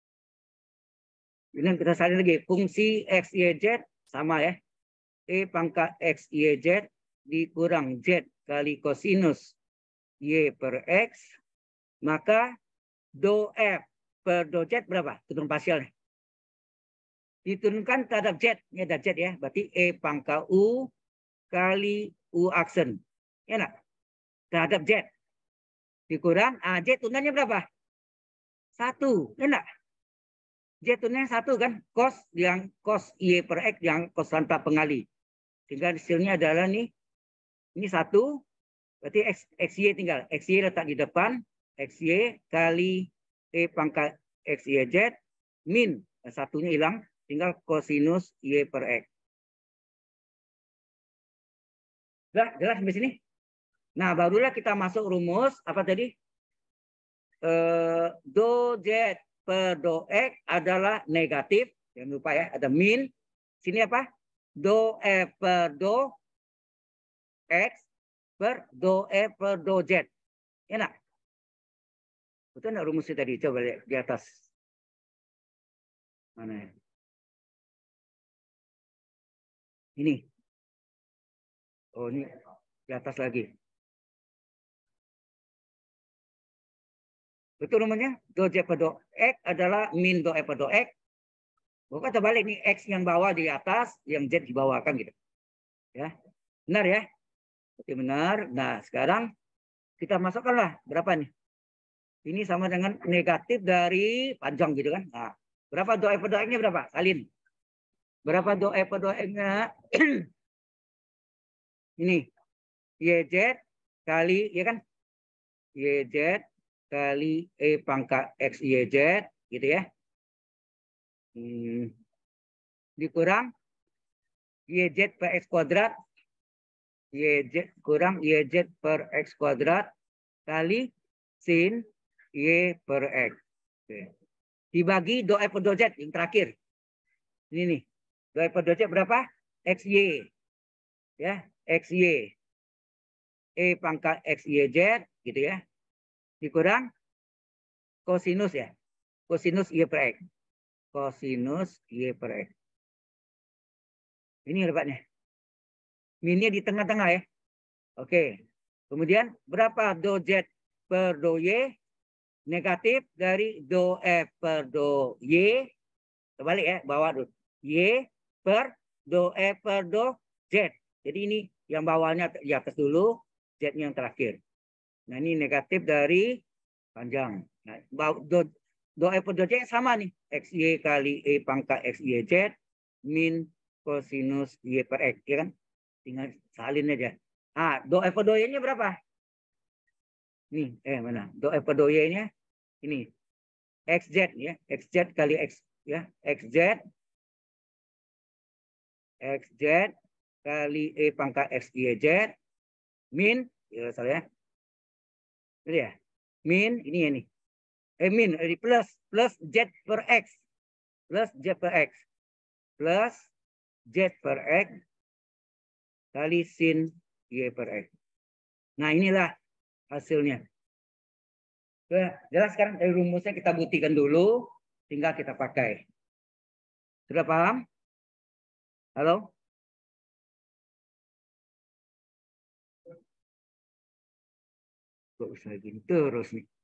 Ini kita salin lagi. Fungsi X, Y, Z sama ya. E pangkat X, Y, Z dikurang Z kali kosinus Y per X. Maka do F per do Z berapa? Turun parsialnya. Diturunkan terhadap Z. Ini ada Z ya. Berarti E pangkat U kali U aksen. Ya enggak? Terhadap Z. Dikurang A Z turunannya berapa? Satu. Ya enggak? Z-nya satu kan, cos yang cos Y per X yang konstanta pengali. Sehingga hasilnya adalah nih, ini satu, berarti X, X Y tinggal. X Y letak di depan, X Y kali E pangkat X Y Z, min, satunya hilang, tinggal kosinus Y per X. Udah, jelas sampai sini? Nah, barulah kita masuk rumus, apa tadi? Eh, do Z per do X adalah negatif. Jangan lupa ya, ada min. Sini apa? Do F per do X per do F per do Z. Enak? Betul enggak rumusnya tadi? Coba lihat di atas. Mana ya? Ini. Oh, ini di atas lagi. Betul rumusnya? Do Z per do X adalah min do F per do X. Bukan terbalik nih, X yang bawah di atas, yang Z di bawah kan gitu. Ya. Benar ya? Oke, benar. Nah, sekarang kita masukkanlah berapa nih? Ini sama dengan negatif dari panjang gitu kan. Nah, berapa do F per do X-nya berapa? Salin. Berapa do F per do X-nya? Ini. Y Z kali, ya kan? Y Z kali E pangkat X Y Z, gitu ya. Hmm. Dikurang Y Z per X kuadrat. Y Z kurang Y Z per X kuadrat kali sin Y per X. Oke. Dibagi do F per do Z yang terakhir. Ini nih. Do F per do Z berapa? X Y. Ya, X Y. E pangkat X Y Z gitu ya. Dikurang kosinus ya. Kosinus Y per X. Kosinus Y per X. Ini lebatnya. Minnya di tengah-tengah ya. Oke. Kemudian berapa do Z per do Y? Negatif dari do F per do Y. Terbalik ya, bawah dulu. Y per do F per do Z. Jadi ini yang bawahnya di atas dulu, Z-nya yang terakhir. Nah ini negatif dari panjang. Nah, do, do F per do Z sama nih. X Y kali E pangkat X Y Z min kosinus Y per X. Ya kan? Tinggal salin aja. Ah, do F per do Y-nya berapa? Nih, eh mana? Do F per do Y-nya ini. X Z ya. X Z kali X ya. X Z X Z kali E pangkat X Y Z min, ya saya. Ini ya. Min, ini ya nih. Eh, min, ini plus, plus Z per X. Plus Z per X. Plus Z per X kali sin Y per X. Nah, inilah hasilnya. Jelas sekarang dari rumusnya kita buktikan dulu, tinggal kita pakai. Sudah paham? Halo? Kok bisa gini terus nih?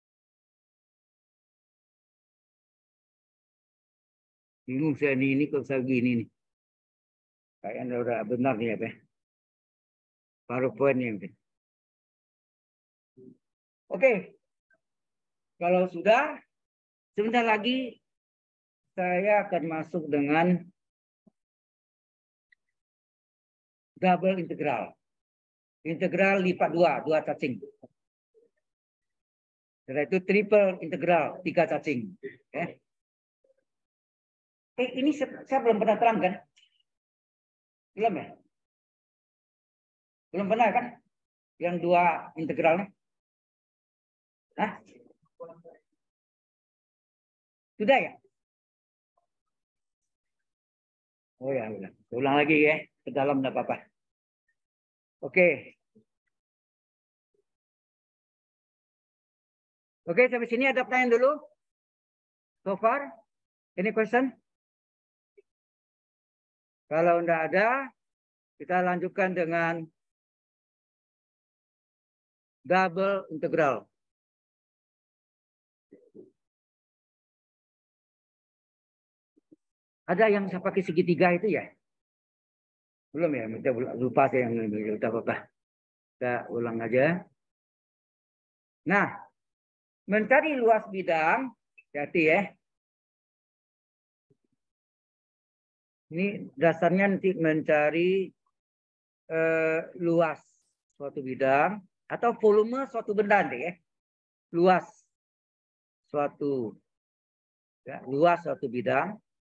Bingung saya ini, ini kok bisa gini nih. Kayaknya udah benar nih ya, PowerPoint-nya mungkin. Oke. Kalau sudah, sebentar lagi saya akan masuk dengan double integral. Integral lipat dua, dua cacing. Setelah itu triple integral, tiga cacing. Eh, eh ini saya belum pernah terangkan. Belum ya? Belum pernah kan? Yang dua integralnya. Hah? Sudah ya? Oh ya, udah. Ulang lagi ya. Ke dalam enggak apa-apa. Oke. Oke, sampai sini ada pertanyaan dulu. So far, any question? Kalau enggak ada, kita lanjutkan dengan double integral. Ada yang saya pakai segitiga itu ya? Belum ya? Lupa saya yang udah apa-apa. Kita ulang aja. Nah, mencari luas bidang, hati ya. Ini dasarnya nanti mencari eh, luas suatu bidang atau volume suatu benda nanti ya. Luas suatu ya, luas suatu bidang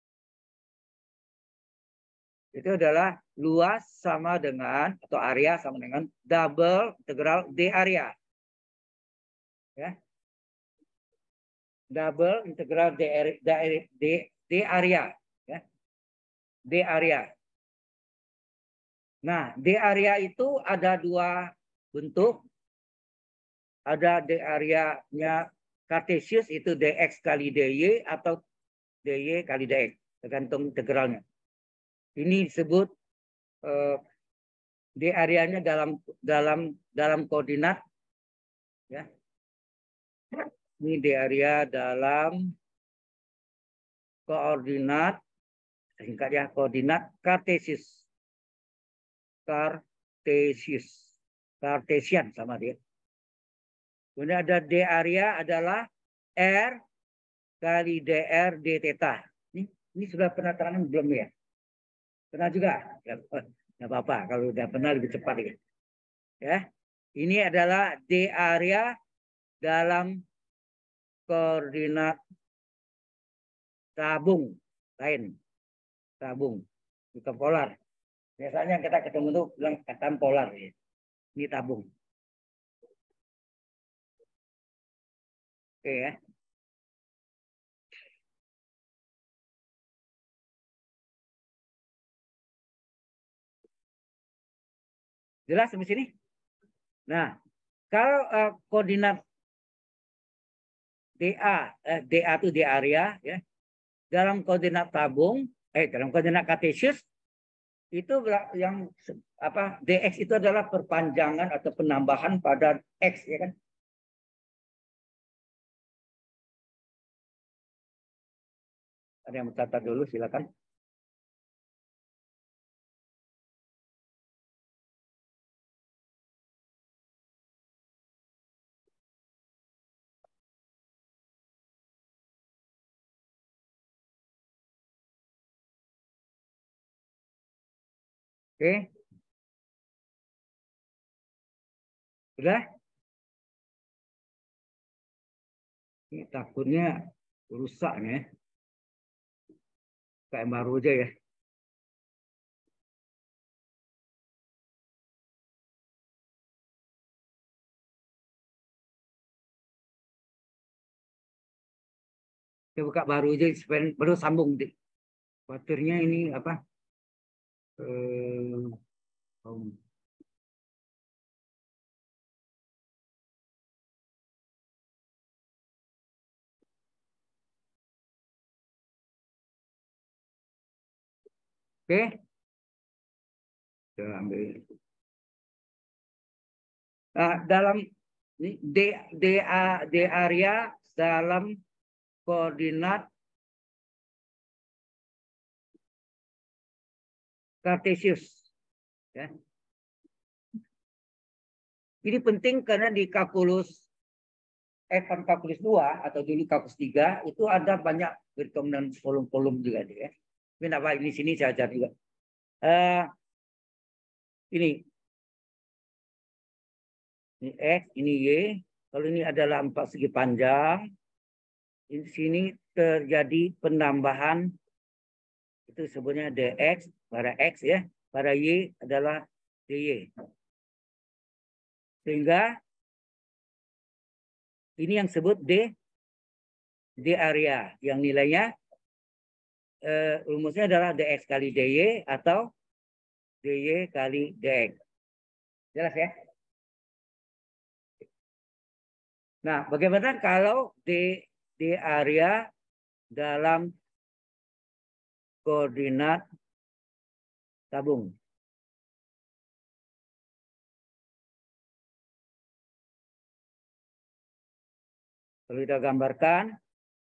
itu adalah luas sama dengan atau area sama dengan double integral D area. Ya. Double integral D, D, D, D area. Ya. D area. Nah, D area itu ada dua bentuk. Ada D area-nya Cartesius itu dx kali dy atau dy kali dx, tergantung integralnya. Ini disebut eh, D area-nya dalam dalam dalam koordinat ya. Ini D area dalam koordinat singkatnya koordinat Cartesius. Cartesius. Cartesian sama dia. Kemudian ada D area adalah R kali dr d theta. Ini, ini sudah pernah terangkan belum ya? Pernah juga? Ya, nggak apa-apa kalau udah pernah lebih cepat ya. Ya, ini adalah D area dalam koordinat tabung lain. Tabung, bukan polar. Biasanya kita ketemu tuh bilang kata polar. Ya. Ini tabung. Oke ya. Jelas sampai sini? Nah, kalau uh, koordinat dA, eh, dA itu D area, ya, dalam koordinat tabung, eh dalam koordinat Cartesius itu yang apa dx itu adalah perpanjangan atau penambahan pada x, ya kan? Ada yang mencatat dulu, silakan. Oke. Sudah? Ini takutnya rusak ya. Kayak baru aja ya. Saya buka baru aja supaya baru sambung. Khawatirnya ini apa? Eh, oh. Oke. Kita ambil. Nah, dalam D, D, D area dalam koordinat Cartesius. Ya. Ini penting karena di kalkulus F kalkulus dua atau dulu kalkulus tiga itu ada banyak berkombinasi kolom-kolom juga ya. Ini apa ini sini saya ajar juga. Uh, ini ini X, ini Y. Kalau ini adalah empat segi panjang, di sini terjadi penambahan itu sebutnya dx pada x ya, pada y adalah dy. Sehingga ini yang sebut d d area yang nilainya eh, rumusnya adalah dx kali dy atau dy kali dx. Jelas ya? Nah, bagaimana kalau d d area dalam koordinat tabung? Kalau kita gambarkan,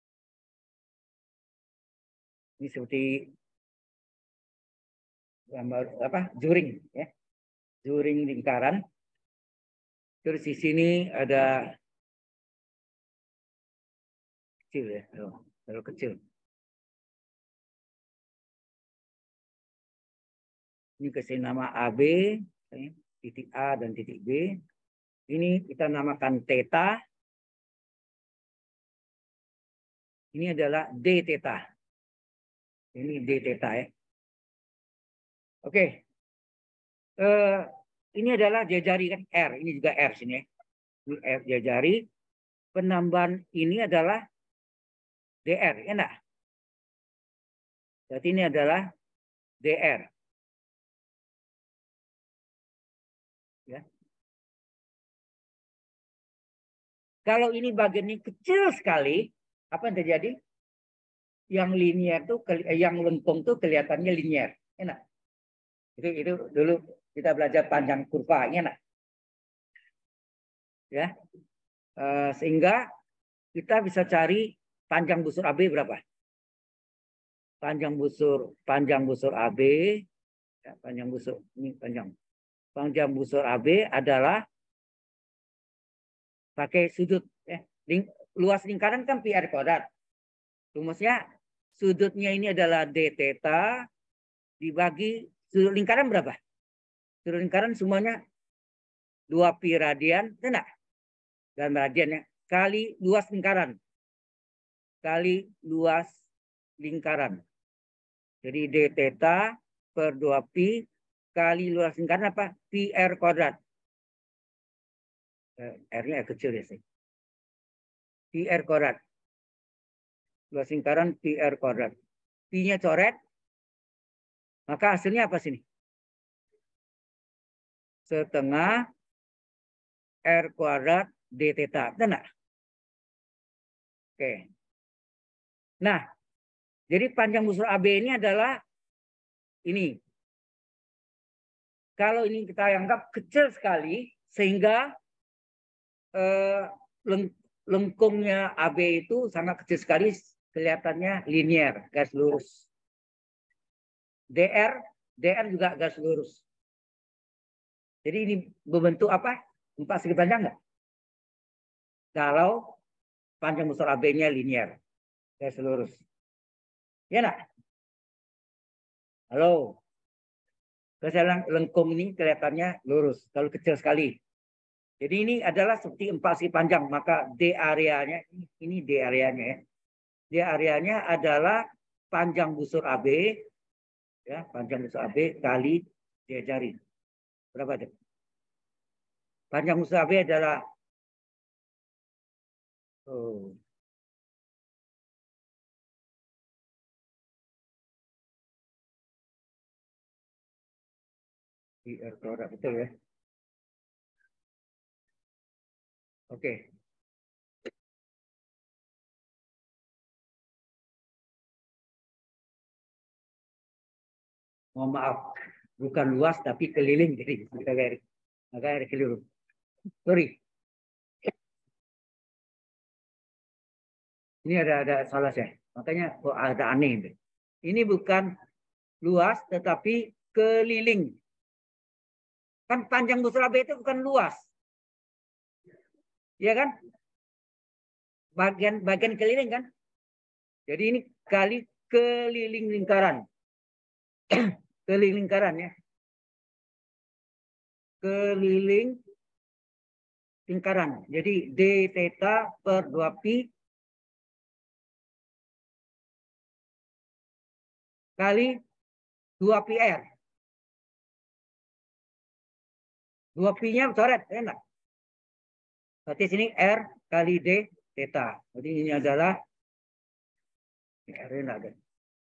ini seperti gambar apa? Juring, ya, juring lingkaran. Terus di sini ada kecil ya, terlalu kecil. Ini kasih nama A B, titik A dan titik B. Ini kita namakan theta. Ini adalah d theta. Ini d theta ya. Oke. Uh, ini adalah jari kan R. Ini juga R sini ya. Ini R jari. Penambahan ini adalah dr, ya enggak? Berarti ini adalah dr. Ya. Kalau ini bagiannya kecil sekali, apa yang terjadi? Yang linear tuh, yang lengkung tuh kelihatannya linear, enak. Itu itu dulu kita belajar panjang kurva, enak. Ya, uh, sehingga kita bisa cari panjang busur A B berapa? Panjang busur panjang busur A B, ya, panjang busur ini panjang panjang busur A B adalah pakai sudut ya. Ling, luas lingkaran kan pi r kuadrat. Rumusnya sudutnya ini adalah d theta dibagi sudut lingkaran berapa? Sudut lingkaran semuanya dua pi radian, benar? Dan radiannya kali luas lingkaran. Kali luas lingkaran. Jadi d theta per dua pi kali luas lingkaran apa? Pi r kuadrat. R-nya kecil ya sih. Pi r kuadrat. Luas lingkaran pi r kuadrat. Pi-nya coret. Maka hasilnya apa sini? Setengah R kuadrat d theta. Benar? Oke. Nah, jadi panjang busur A B ini adalah ini. Kalau ini kita anggap kecil sekali, sehingga eh, leng lengkungnya A B itu sangat kecil sekali, kelihatannya linear, garis lurus. dr, dr juga garis lurus. Jadi ini berbentuk apa? Empat segi panjang nggak? Kalau panjang busur A B-nya linear, garis lurus. Ya nak? Halo. Kalau lengkung ini kelihatannya lurus, kalau kecil sekali. Jadi ini adalah seperti empat segi panjang, maka D areanya ini D areanya ya. D areanya adalah panjang busur A B, ya panjang busur A B kali D jari. Berapa itu? Panjang busur A B adalah oh, pi r kuadrat, betul ya? Oke. Mohon maaf, bukan luas tapi keliling, jadi agak agak keliru. Sorry. Ini ada ada salah saya. Makanya kok ada aneh. Ini bukan luas tetapi keliling. Kan panjang busur A B itu bukan luas. Iya kan? Bagian bagian keliling kan? Jadi ini kali keliling lingkaran. Keliling lingkaran ya. Keliling lingkaran. Jadi d theta per dua pi kali dua pi r. dua pi-nya coret, ya enggak? Berarti sini R kali D theta. Jadi ini adalah R enggak ada.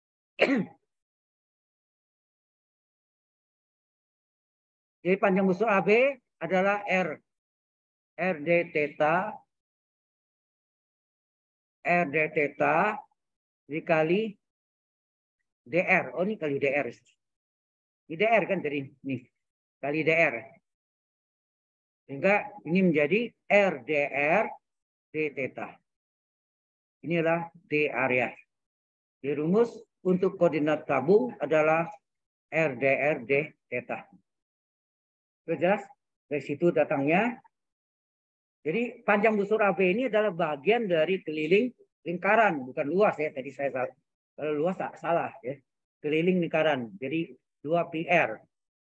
Jadi panjang busur A B adalah R. R D theta. R D theta dikali dr. Oh ini kali dr. Ini dr kan jadi nih. Kali dr. Sehingga ini menjadi R dr D theta. Inilah D area. Di rumus untuk koordinat tabung adalah R dr D theta. Sudah jelas? Dari situ datangnya. Jadi panjang busur A B ini adalah bagian dari keliling lingkaran, bukan luas ya. Tadi saya salah. Kalau luas tak salah ya. Keliling lingkaran. Jadi dua pi r.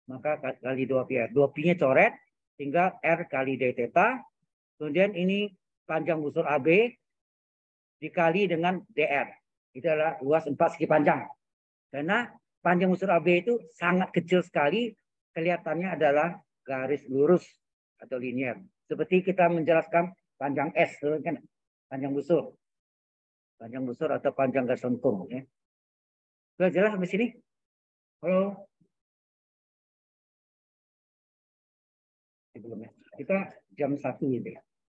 maka kali dua pi R. dua pi-nya coret, tinggal R kali D theta. Kemudian ini panjang busur A B dikali dengan D R. Itu adalah luas empat segi panjang. Karena panjang busur A B itu sangat kecil sekali, kelihatannya adalah garis lurus atau linear. Seperti kita menjelaskan panjang S, kan? Panjang busur. Panjang busur atau panjang garis lengkung. Ya. Sudah jelas sampai sini? Halo? Belum ya. Kita jam satu ini.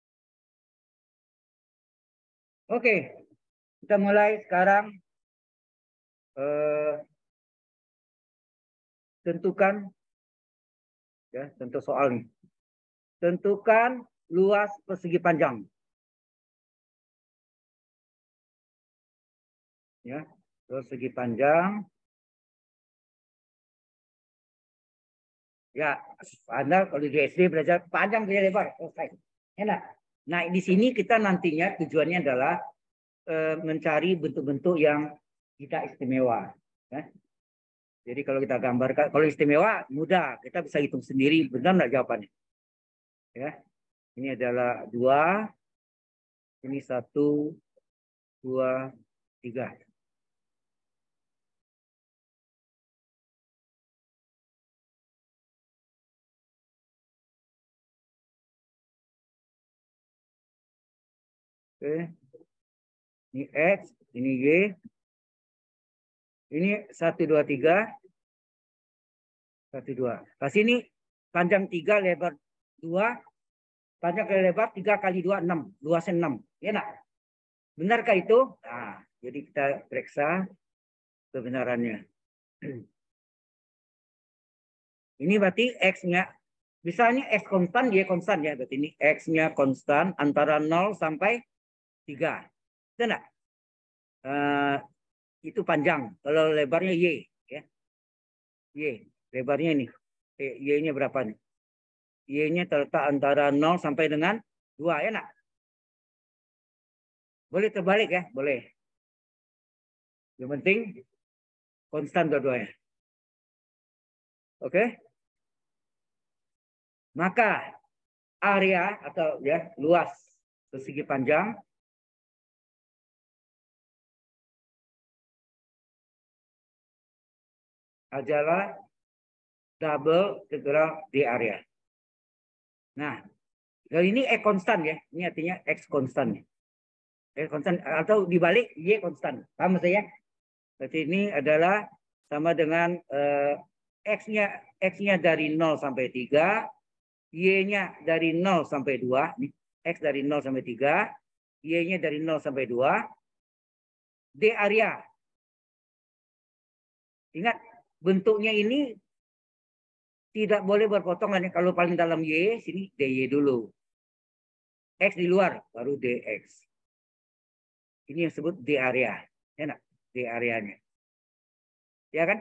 Oke, kita mulai sekarang. Eh, tentukan, ya, tentu soal nih. Tentukan luas persegi panjang. Ya, persegi panjang. Ya, Anda kalau di S D belajar panjang kali lebar, selesai. Enak. Nah, di sini kita nantinya tujuannya adalah e, mencari bentuk-bentuk yang tidak istimewa. Ya. Jadi kalau kita gambarkan, kalau istimewa mudah, kita bisa hitung sendiri, benar nggak jawabannya? Ya, ini adalah dua, ini satu, dua, tiga. Oke, ini X, ini Y, ini satu, dua, tiga, satu, dua. Kasih ini panjang tiga, lebar dua, panjang kali lebar tiga kali dua, enam, luasnya enam. Ya nak? Benarkah itu? Nah, jadi kita periksa kebenarannya. Ini berarti X-nya, misalnya X konstan, Y konstan ya. Berarti ini X-nya konstan antara nol sampai tiga. Itu enggak? Uh, itu panjang. Kalau lebarnya Y. Ya. Y. Lebarnya ini. Y-nya berapa nih? Y-nya terletak antara nol sampai dengan dua. Ya enggak? Boleh terbalik ya? Boleh. Yang penting konstan dua-duanya. Oke? Maka area atau ya luas persegi panjang adalah double integral D area. Nah, kali ini X konstan ya. Ini artinya X konstan. X konstan atau dibalik Y konstan. Paham saya? Berarti ini adalah sama dengan eh, X-nya X-nya dari nol sampai tiga, Y-nya dari nol sampai dua, nih, X dari nol sampai tiga, Y-nya dari nol sampai dua, D area. Ingat, bentuknya ini tidak boleh berpotongan. Kalau paling dalam Y, sini D Y dulu. X di luar, baru D X. Ini yang disebut D area. Enak, D areanya. Ya kan?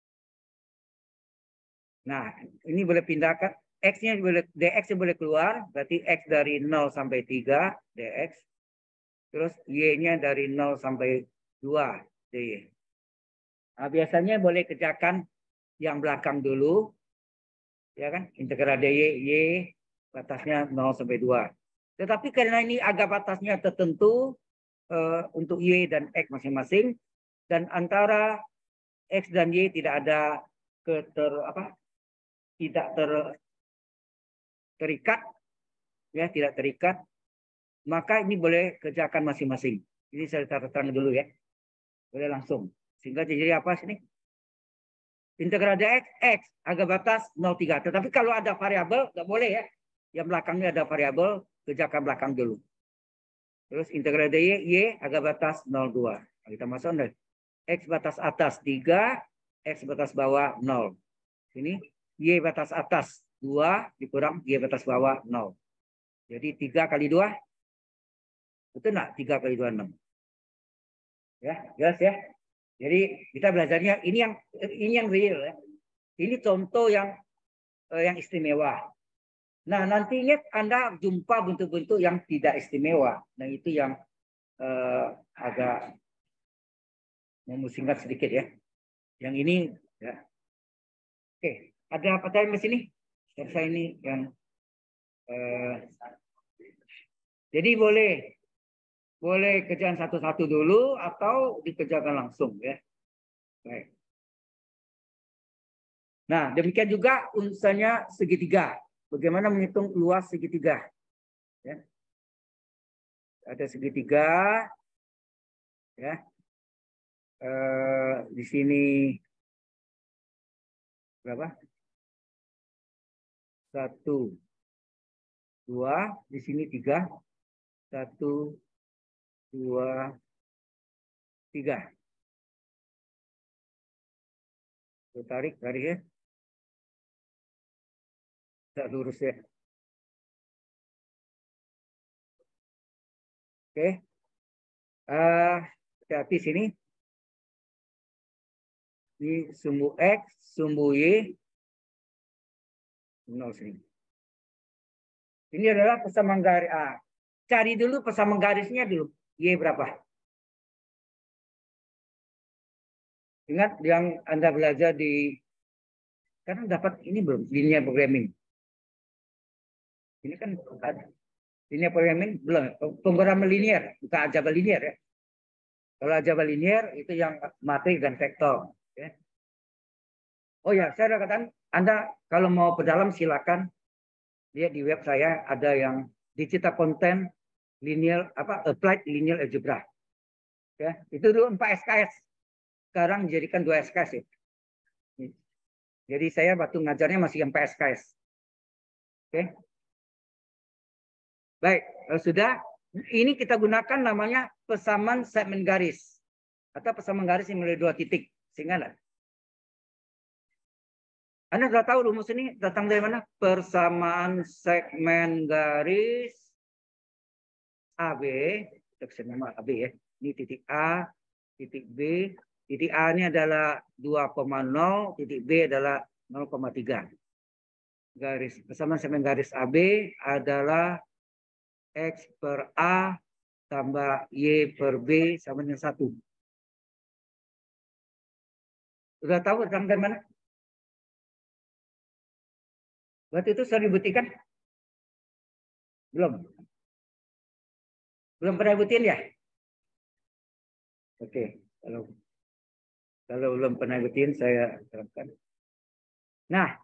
Nah, ini boleh pindahkan. X-nya boleh, D X-nya boleh keluar. Berarti X dari nol sampai tiga, D X. Terus Y-nya dari nol sampai dua, D Y. Nah, biasanya boleh kerjakan yang belakang dulu. Ya kan? Integral D Y, Y batasnya nol sampai dua. Tetapi karena ini agak batasnya tertentu uh, untuk Y dan X masing-masing. Dan antara X dan Y tidak ada keter, apa, tidak ter, terikat. Ya, tidak terikat. Maka ini boleh kerjakan masing-masing. Ini saya terang dulu ya. Boleh langsung. Sehingga jadi apa sini? Integral dx, X, agak batas nol tiga. Tetapi kalau ada variabel, nggak boleh ya. Yang belakangnya ada variabel, kerjakan belakang dulu. Terus integral dy, y, agak batas nol dua. Nah, kita masuk deh. X batas atas tiga, X batas bawah nol. Ini y batas atas dua, dikurang y batas bawah nol. Jadi tiga kali dua, betul nggak? tiga kali dua, enam. Ya, jelas ya. Jadi kita belajarnya ini yang ini yang real ya. Ini contoh yang eh, yang istimewa. Nah, nantinya Anda jumpa bentuk-bentuk yang tidak istimewa. Nah, itu yang eh, agak memusingkan sedikit ya. Yang ini ya. Oke, Ada pertanyaan di sini? Saya ini yang eh, jadi boleh boleh kerjaan satu-satu dulu atau dikerjakan langsung ya. Baik. Nah, demikian juga unsurnya segitiga. Bagaimana menghitung luas segitiga? Ya. Ada segitiga, ya. Eh, di sini berapa? Satu, dua, di sini tiga, satu, dua, tiga. Tarik, tarik ya. Tidak lurus ya. Oke. Uh, hati sini. Di sumbu X, sumbu Y. Nol sini. Ini adalah persamaan garis A. Cari dulu persamaan garisnya dulu. Y berapa? Ingat yang Anda belajar di... Karena dapat ini belum? Linear programming. Ini kan ada. Linear programming belum. Pemrograman linear. Bukan aljabar linear ya. Kalau aljabar linear itu yang matrik dan vektor. Ya. Oh ya, saya katakan Anda kalau mau perdalam silakan lihat di web saya ada yang digital content linear apa applied linear algebra. Ya, itu dulu empat S K S. Sekarang dijadikan dua S K S ya. Jadi saya waktu ngajarnya masih empat S K S. Oke. Baik, kalau sudah ini kita gunakan namanya persamaan segmen garis atau persamaan garis yang memiliki dua titik. Sehingga enggak? Anda sudah tahu rumus ini datang dari mana? Persamaan segmen garis A B, kita nama A B ya. Ini titik A, titik B, titik A ini adalah dua koma nol, titik B adalah nol koma tiga. Garis persamaan segmen garis A B adalah X per A tambah Y per B sama dengan satu. Sudah tahu datang dari mana? Waktu itu sudah dibuktikan? Belum. Belum pernah buktiin ya? Oke, kalau kalau belum pernah buktiin saya terangkan. Nah,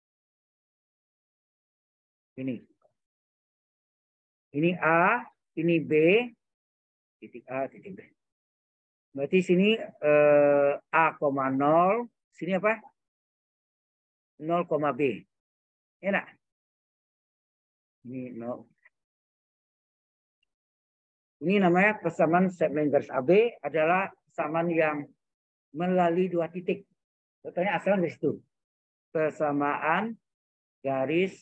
ini. Ini A, ini B, titik A, titik B. Berarti sini eh, A, nol, sini apa? nol, B. Enak. Ini nol. Ini namanya persamaan segmen garis A B adalah persamaan yang melalui dua titik. Contohnya asal dari situ. Persamaan garis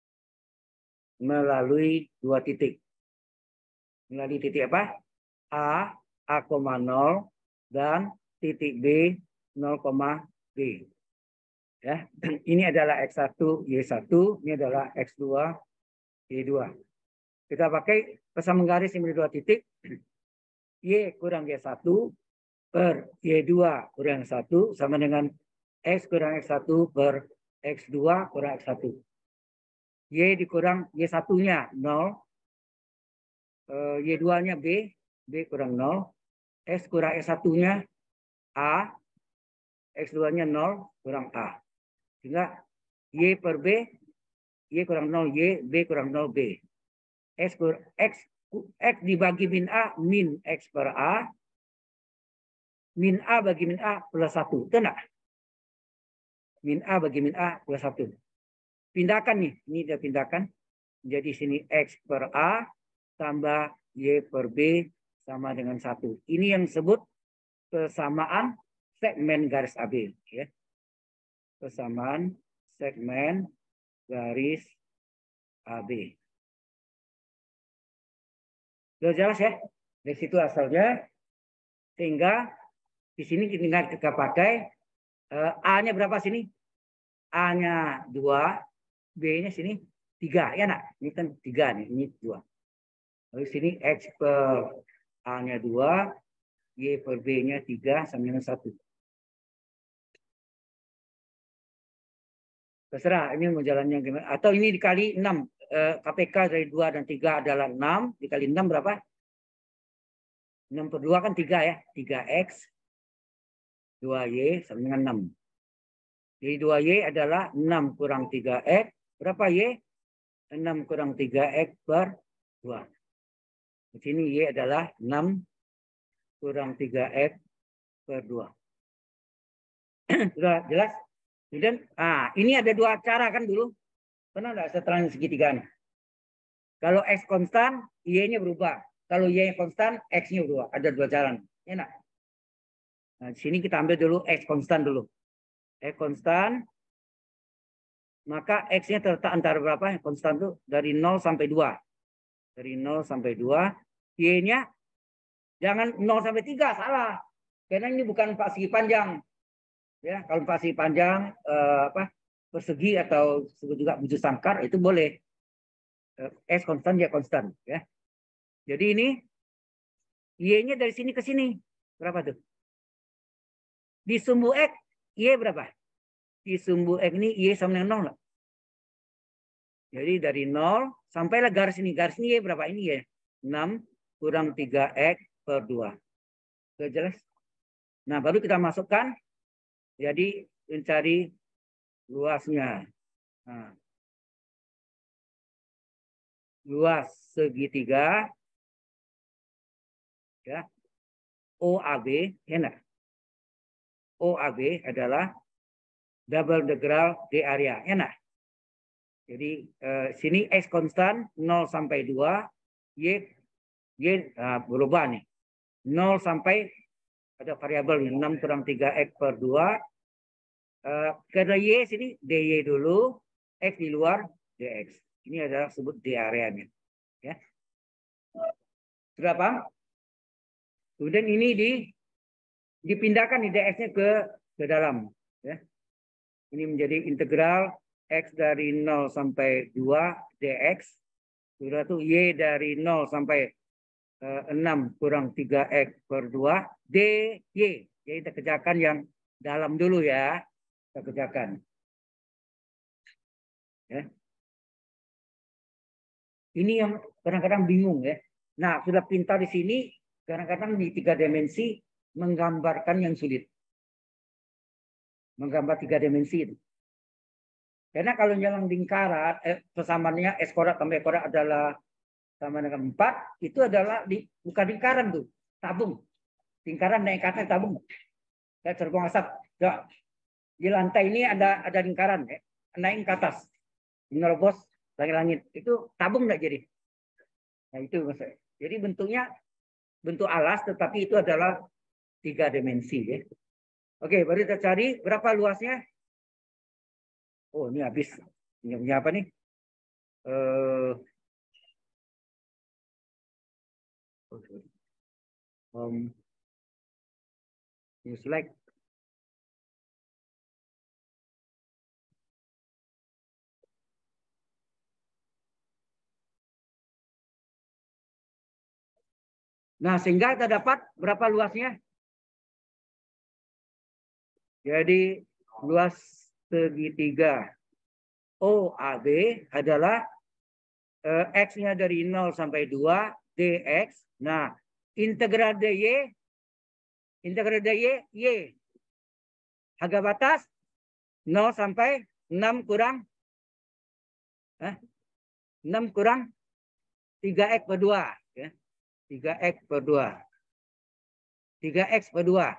melalui dua titik. Melalui titik apa? A, A, nol dan titik B, nol, B. Ya, ini adalah X satu, Y satu, ini adalah X dua, Y dua. Kita pakai persamaan garis yang memiliki dua titik. Y kurang Y satu per Y dua kurang satu sama dengan X kurang X satu per X dua kurang X satu. Y dikurang Y satu-nya nol. Y dua-nya B. B kurang nol. X kurang X satu-nya A. X dua-nya nol kurang A. Sehingga Y per B. Y kurang nol Y. B kurang nol B. X, X, X dibagi min A, min X per A. Min A bagi min A plus satu. Itu enggak? Min A bagi min A plus satu. Pindahkan nih. Ini dia pindahkan. Jadi sini X per A tambah Y per B sama dengan satu. Ini yang disebut persamaan segmen garis A B. Ya. Persamaan segmen garis A B. Sudah jelas ya? Dari situ asalnya. Sehingga di sini tinggal kita pakai A-nya berapa sini? A-nya dua, B-nya sini tiga. Ya nak? Ini kan tiga nih, ini dua. Lalu sini X per A-nya dua, Y per B-nya tiga sama dengan satu. Terserah ini mau jalannya gimana. Atau ini dikali enam. K P K dari dua dan tiga adalah enam. Dikali enam berapa? enam per dua kan tiga ya. tiga X. dua Y sama dengan enam. Jadi dua Y adalah enam kurang tiga X. Berapa Y? enam kurang tiga X per dua. Di sini Y adalah enam kurang tiga X per dua. Sudah jelas? Kemudian, ah, ini ada dua cara kan dulu. Pernah nggak setelah segitiga? Kalau X konstan, Y-nya berubah. Kalau Y konstan, X-nya berubah. Ada dua jalan. Enak. Nah, di sini kita ambil dulu X konstan dulu. X konstan, maka X-nya terletak antara berapa? Konstan itu dari nol sampai dua. Dari nol sampai dua. Y-nya jangan nol sampai tiga, salah. Karena ini bukan segi panjang. Ya, kalau segi panjang eh, apa? Persegi atau disebut juga bujur sangkar itu boleh. S konstan, Y konstan. Ya. Jadi ini Y-nya dari sini ke sini. Berapa tuh? Di sumbu X, Y berapa? Di sumbu X ini Y sama dengan nol. Jadi dari nol sampailah garis ini. Garis ini Y berapa? Ini Y. enam kurang tiga X per dua. Sudah jelas? Nah, baru kita masukkan. Jadi mencari luasnya. Nah. Luas segitiga ya O A B enak. O A B adalah double integral D area enak. Jadi eh, sini X konstan nol sampai dua, Y Y nah, berubah nih. nol sampai ada variabel enam kurang tiga X per dua. Eh, karena Y sini D Y dulu, X di luar dx. Ini adalah sebut D areanya. Ya. Sudah paham? Kemudian ini di dipindahkan di dx-nya ke ke dalam. Ya. Ini menjadi integral x dari nol sampai dua dx. Sudah tuh y dari nol sampai uh, enam kurang tiga x per dua dy. Jadi kita kerjakan yang dalam dulu ya. Kita kerjakan. Ya. Ini yang kadang-kadang bingung ya. Nah, sudah pintar di sini, kadang-kadang di tiga dimensi menggambarkan yang sulit. Menggambar tiga dimensi itu. Karena kalau yang lingkaran, eh, persamaannya S kuadrat tambah kuadrat adalah sama dengan empat, itu adalah di, bukan lingkaran tuh, tabung. Lingkaran naik ke atas tabung. Kayak terbang asap. Ya. Di lantai ini ada ada lingkaran, ya. Naik ke atas. Menerobos langit-langit. Itu tabung nggak jadi? Nah itu maksudnya. Jadi bentuknya bentuk alas, tetapi itu adalah tiga dimensi. Ya. Oke, baru kita cari berapa luasnya. Oh ini habis. Ini punya apa nih? Uh, um, select. Nah, sehingga kita dapat berapa luasnya? Jadi luas segitiga O A B adalah eh, X-nya dari nol sampai dua dx. Nah, integral dy, integral dy, y. Harga batas nol sampai enam kurang eh, enam kurang tiga x per dua. Ya. tiga x per dua. tiga x per dua.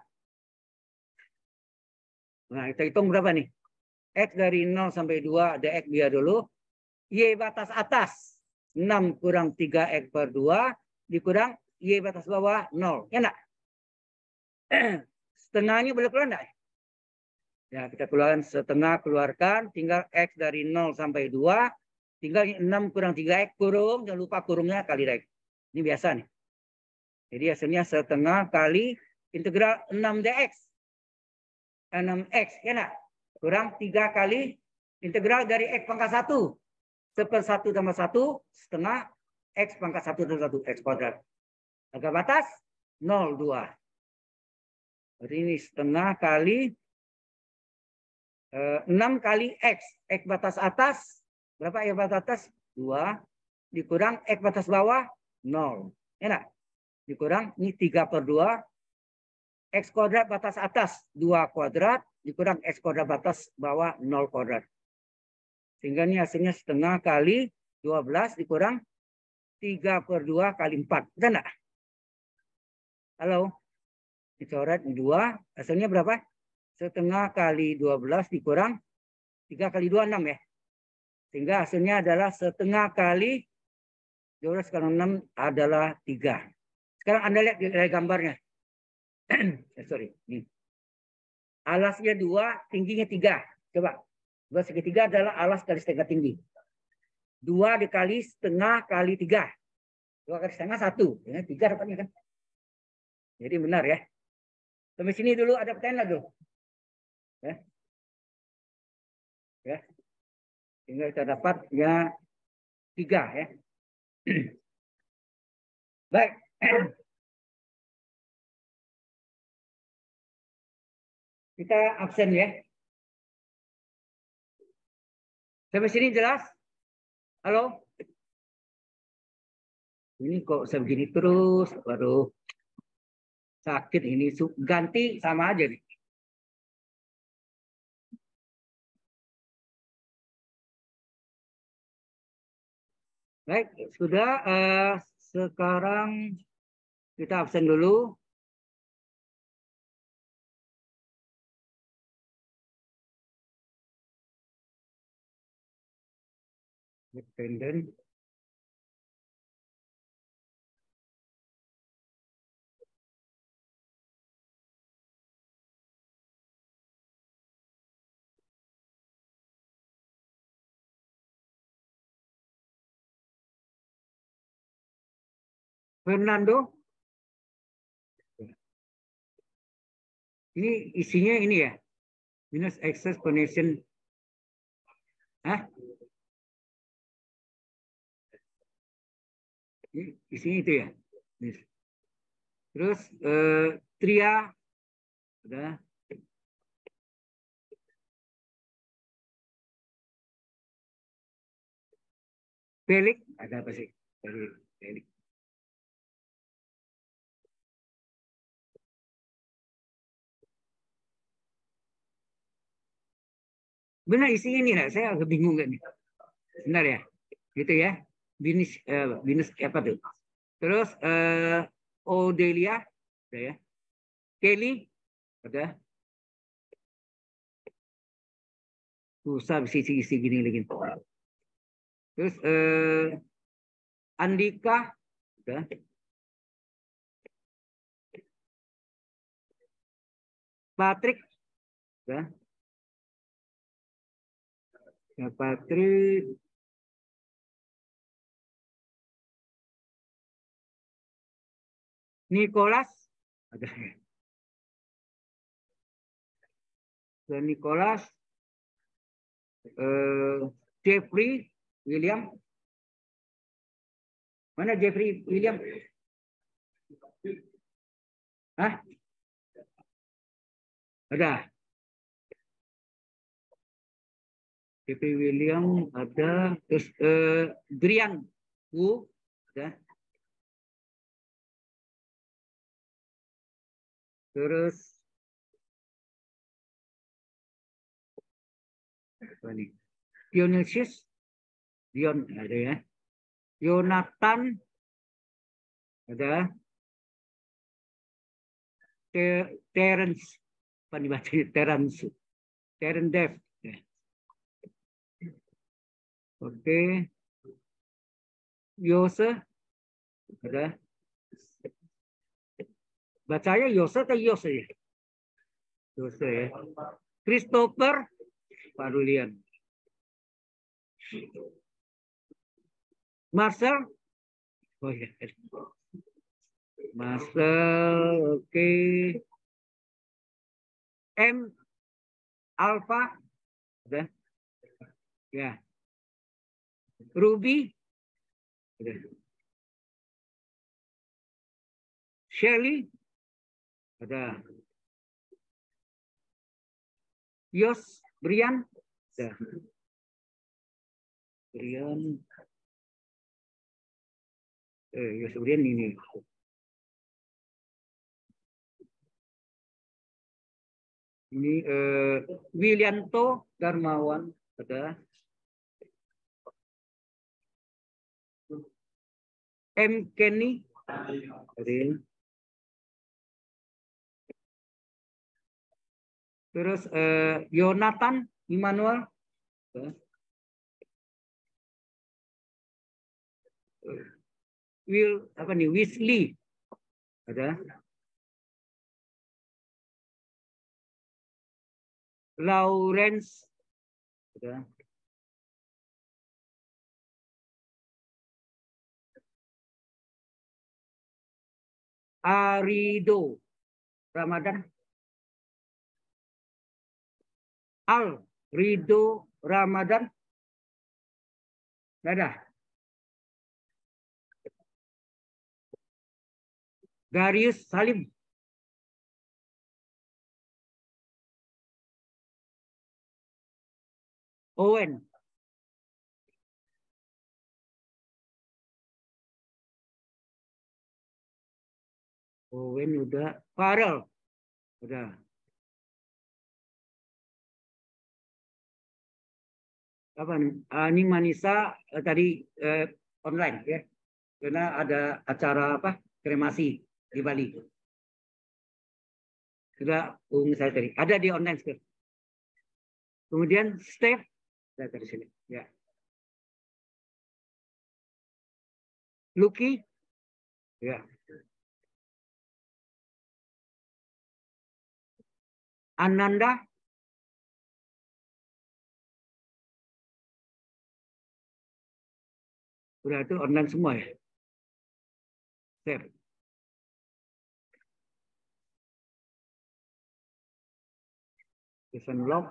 Nah, kita hitung berapa nih? X dari nol sampai dua dx biar dulu. Y batas atas enam kurang tiga x per dua dikurang Y batas bawah nol. Ya enggak? Setengahnya boleh keluar enggak? Ya, kita keluarkan setengah, keluarkan. Tinggal X dari nol sampai dua. Tinggal enam kurang tiga x kurung. Jangan lupa kurungnya kali X. Ini biasa nih. Jadi hasilnya setengah kali integral enam dx. enam x. Ya enggak? Kurang tiga kali integral dari X pangkat satu. Sepersatu tambah satu setengah X pangkat satu tambah satu X kuadrat. Harga batas nol koma dua. Jadi ini setengah kali enam kali X. X batas atas. Berapa X batas atas? dua. Dikurang X batas bawah. nol. Enak. Dikurang. Ini tiga per dua. X kuadrat batas atas. dua kuadrat. Dikurang X kuadrat batas bawah. nol kuadrat. Sehingga ini hasilnya setengah kali dua belas dikurang tiga per dua kali empat. Betul enggak? Halo? Dicoret dua. Hasilnya berapa? Setengah kali dua belas dikurang tiga kali dua, enam ya. Sehingga hasilnya adalah setengah kali dua belas kali enam adalah tiga. Sekarang Anda lihat dari gambarnya. Sorry. Nih. Alasnya dua, tingginya tiga. Coba. dua segitiga adalah alas kali setengah tinggi. dua dikali setengah kali tiga. dua kali setengah satu. Ya, tiga dapatnya kan. Jadi benar ya. Sampai sini dulu ada pertanyaan lagi. Ya. Ya. Sehingga kita dapatnya tiga ya. Baik. Kita absen ya. Sampai sini jelas? Halo? Ini kok saya begini terus, baru sakit ini. Ganti sama aja nih. Baik, sudah. Uh, sekarang kita absen dulu. Dependent. Fernando. Ini isinya ini ya. Minus x exponential. Hah? Ini isinya itu ya. Terus eh, tria. Udah. Pelik. Ada apa sih? Pelik. Pelik. Benar isi ini lah, saya agak bingung kan nih. Benar ya, gitu ya. Binus, uh, binus apa tuh? Terus uh, Odelia, ada ya. Kelly, ada. Susah isi-isi gini lagi. Terus uh, Andika, ada. Patrick, ada. Ya, Patrick. Nicholas, ada. Dan Nicholas, uh, Jeffrey, William. Mana Jeffrey, William? Hah? Ada. Jeffrey William ada. Terus uh, Grian, Wu, ada. Terus apa nih? Dionysius, Dion ada ya. Yonatan ada. Terence, apa dibaca? Terence, Terence Dev. Ya. Oke. Yose ada. Bacanya Yose atau Yose ya? Yose ya. Christopher Parulian. Marcel. Oh ya. Marcel, oke. Okay. M Alpha. Udah. Ya. Ruby. Udah. Shelly. Ada. Yos, Brian. Ya. Brian. Eh, ya Brian ini. Ini eh, Wilianto Darmawan, ada. M. Kenny, ada. Terus eh, Yonathan Immanuel, ada. Will apa nih? Wesley, ada. Lawrence, ada. Arido Ramadan. Al Rido Ramadan. Dadah. Darius Salim. Owen. Owen udah. Farel. Udah. Apa nih? Ini Manisa eh, tadi eh, online ya. Karena ada acara apa? Kremasi di Bali. Sudah hubungi saya tadi. Ada di online sekarang. Kemudian Steph dari sini. Ya. Lucky. Ya. Ananda. Udah itu online semua ya. Steph. Jason Log.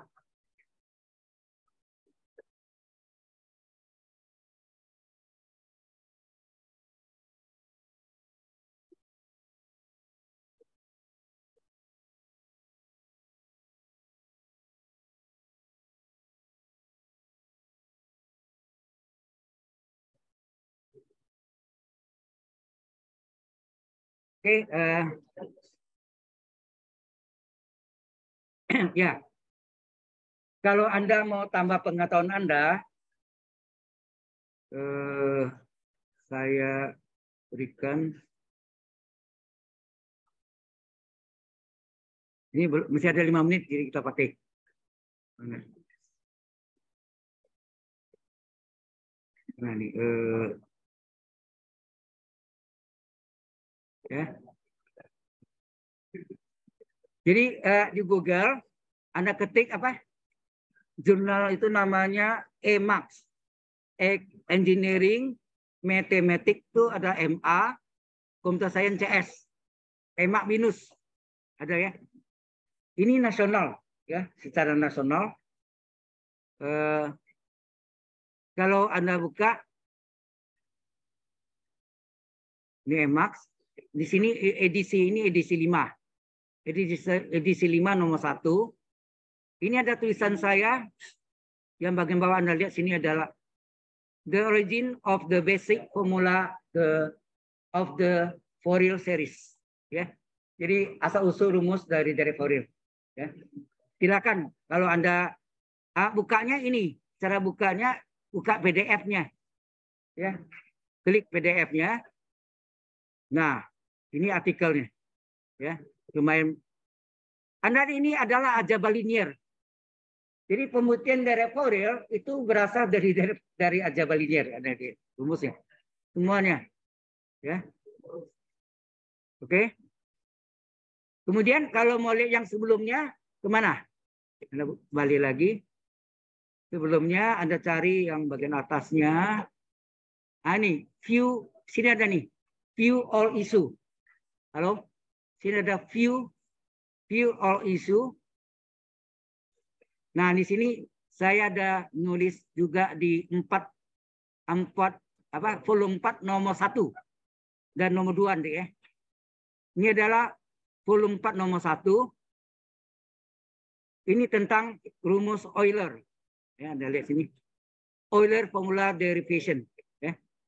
Oke, uh, ya. Kalau Anda mau tambah pengetahuan Anda, uh, saya berikan. Ini masih ada lima menit, jadi kita pakai. Nah, ini, uh, ya. Jadi uh, di Google Anda ketik apa? Jurnal itu namanya E M A X. Engineering Mathematics itu ada M A, Computer Science C S. E M A minus. Ada ya. Ini nasional ya, secara nasional. Uh, kalau Anda buka ini E M A X, di sini edisi ini edisi lima. Edisi, edisi lima nomor satu. Ini ada tulisan saya yang bagian bawah Anda lihat sini adalah the origin of the basic formula the of the Fourier series. Ya, jadi asal usul rumus dari dari Fourier. Ya, silakan kalau Anda ah, bukanya ini cara bukanya buka P D F-nya. Ya, klik P D F-nya. Nah, ini artikelnya. Ya, lumayan. Anda ini adalah aljabar linier. Jadi pembuktian dari Fourier itu berasal dari dari, dari aljabar linier, ada di rumusnya. Semuanya. Ya. Oke. Kemudian kalau mau lihat yang sebelumnya kemana? Anda kembali lagi. Sebelumnya Anda cari yang bagian atasnya. Ah, ini view, sini ada nih. View all issue. Halo? Sini ada view view all issue. Nah, di sini saya ada nulis juga di empat empat apa volume empat nomor satu dan nomor dua nanti ya. Ini adalah volume empat nomor satu. Ini tentang rumus Euler. Ya, Anda lihat sini. Euler formula derivation. Ya.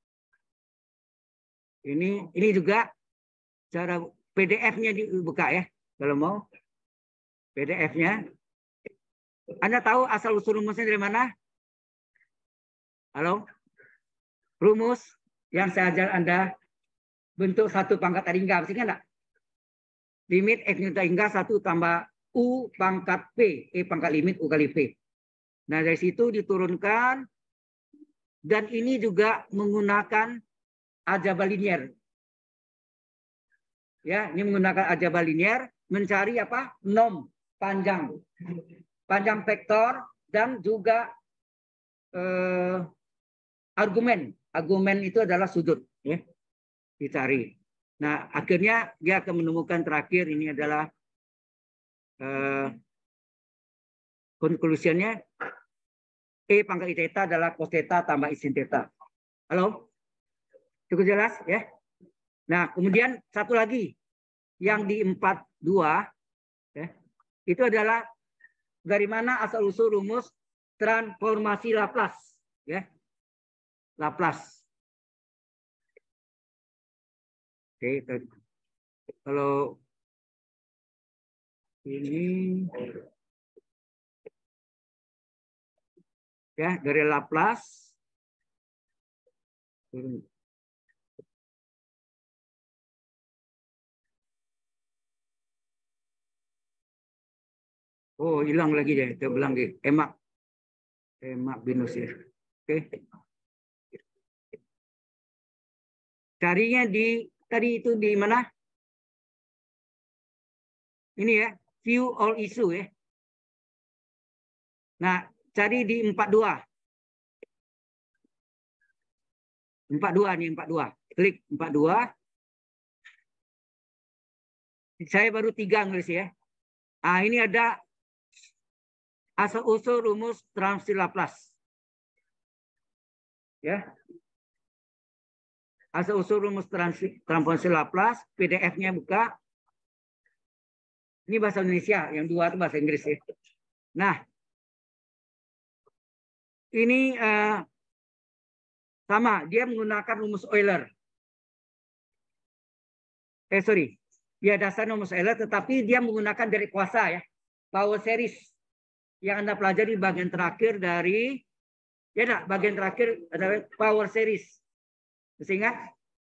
Ini ini juga cara P D F-nya dibuka ya. Kalau mau P D F-nya. Anda tahu asal usul rumusnya dari mana? Halo? Rumus yang saya ajar Anda bentuk satu pangkat A hingga, masih enggak? Limit X hingga satu tambah U pangkat P, E pangkat limit U kali P. Nah, dari situ diturunkan, dan ini juga menggunakan aljabar linier. Ya, ini menggunakan aljabar linier, mencari apa? Norm panjang. Panjang vektor dan juga eh, argumen. Argumen itu adalah sudut. Ya, dicari. Nah, akhirnya dia akan menemukan terakhir ini adalah eh, konklusinya E pangkat I theta adalah cos theta tambah I sin theta. Halo? Cukup jelas ya? Nah, kemudian satu lagi yang di empat dua ya, itu adalah dari mana asal usul rumus transformasi Laplace ya. Laplace. Oke, kalau ini ya dari Laplace. Oh, hilang lagi deh, saya bilang deh, emak, emak binus ya. Oke. Carinya di tadi itu di mana? Ini ya, view all issue ya. Nah, cari di empat dua. empat dua nih, empat dua. Klik empat dua. Saya baru tiga nulis ya. Ah, ini ada asal-usul rumus transformasi Laplace. Ya. Asal-usul rumus transformasi Laplace, P D F-nya buka. Ini bahasa Indonesia, yang dua itu bahasa Inggris ya. Nah, ini uh, sama, dia menggunakan rumus Euler. Eh, sorry. Ya, dasar rumus Euler, tetapi dia menggunakan dari kuasa ya. Power series. Yang Anda pelajari bagian terakhir dari, ya enggak, bagian terakhir adalah power series. Masih ingat?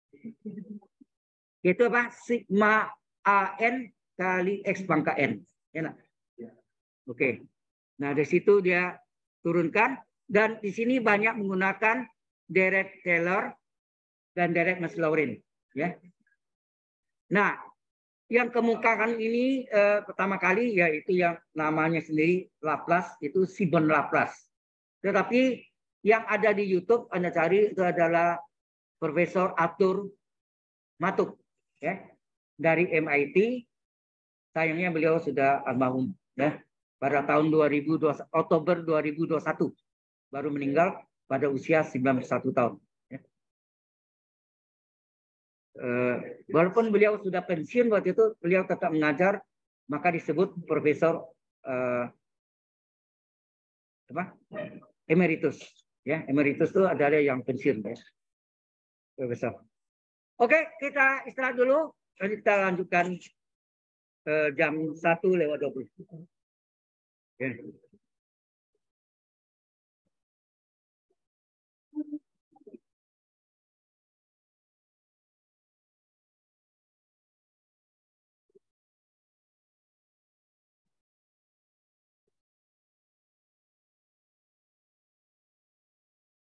Itu apa? Sigma A N kali X pangkat N. Ya enggak? Oke. Nah, dari situ dia turunkan. Dan di sini banyak menggunakan Dirac-Taylor dan Dirac-Maslowrin. Ya. Nah, yang kemukakan ini eh, pertama kali yaitu yang namanya sendiri Laplace, itu Seaborn Laplace. Tetapi yang ada di YouTube Anda cari itu adalah Profesor Arthur Matuk ya, dari M I T. Sayangnya beliau sudah almarhum ya, pada tahun dua ribu dua puluh, Oktober dua ribu dua puluh satu baru meninggal pada usia sembilan puluh satu tahun. Uh, walaupun beliau sudah pensiun waktu itu, beliau tetap mengajar, maka disebut Profesor uh, apa? Emeritus. Ya, emeritus itu adalah yang pensiun, ya. Profesor. Oke, kita istirahat dulu. Nanti kita lanjutkan uh, jam satu lewat dua puluh. Ya.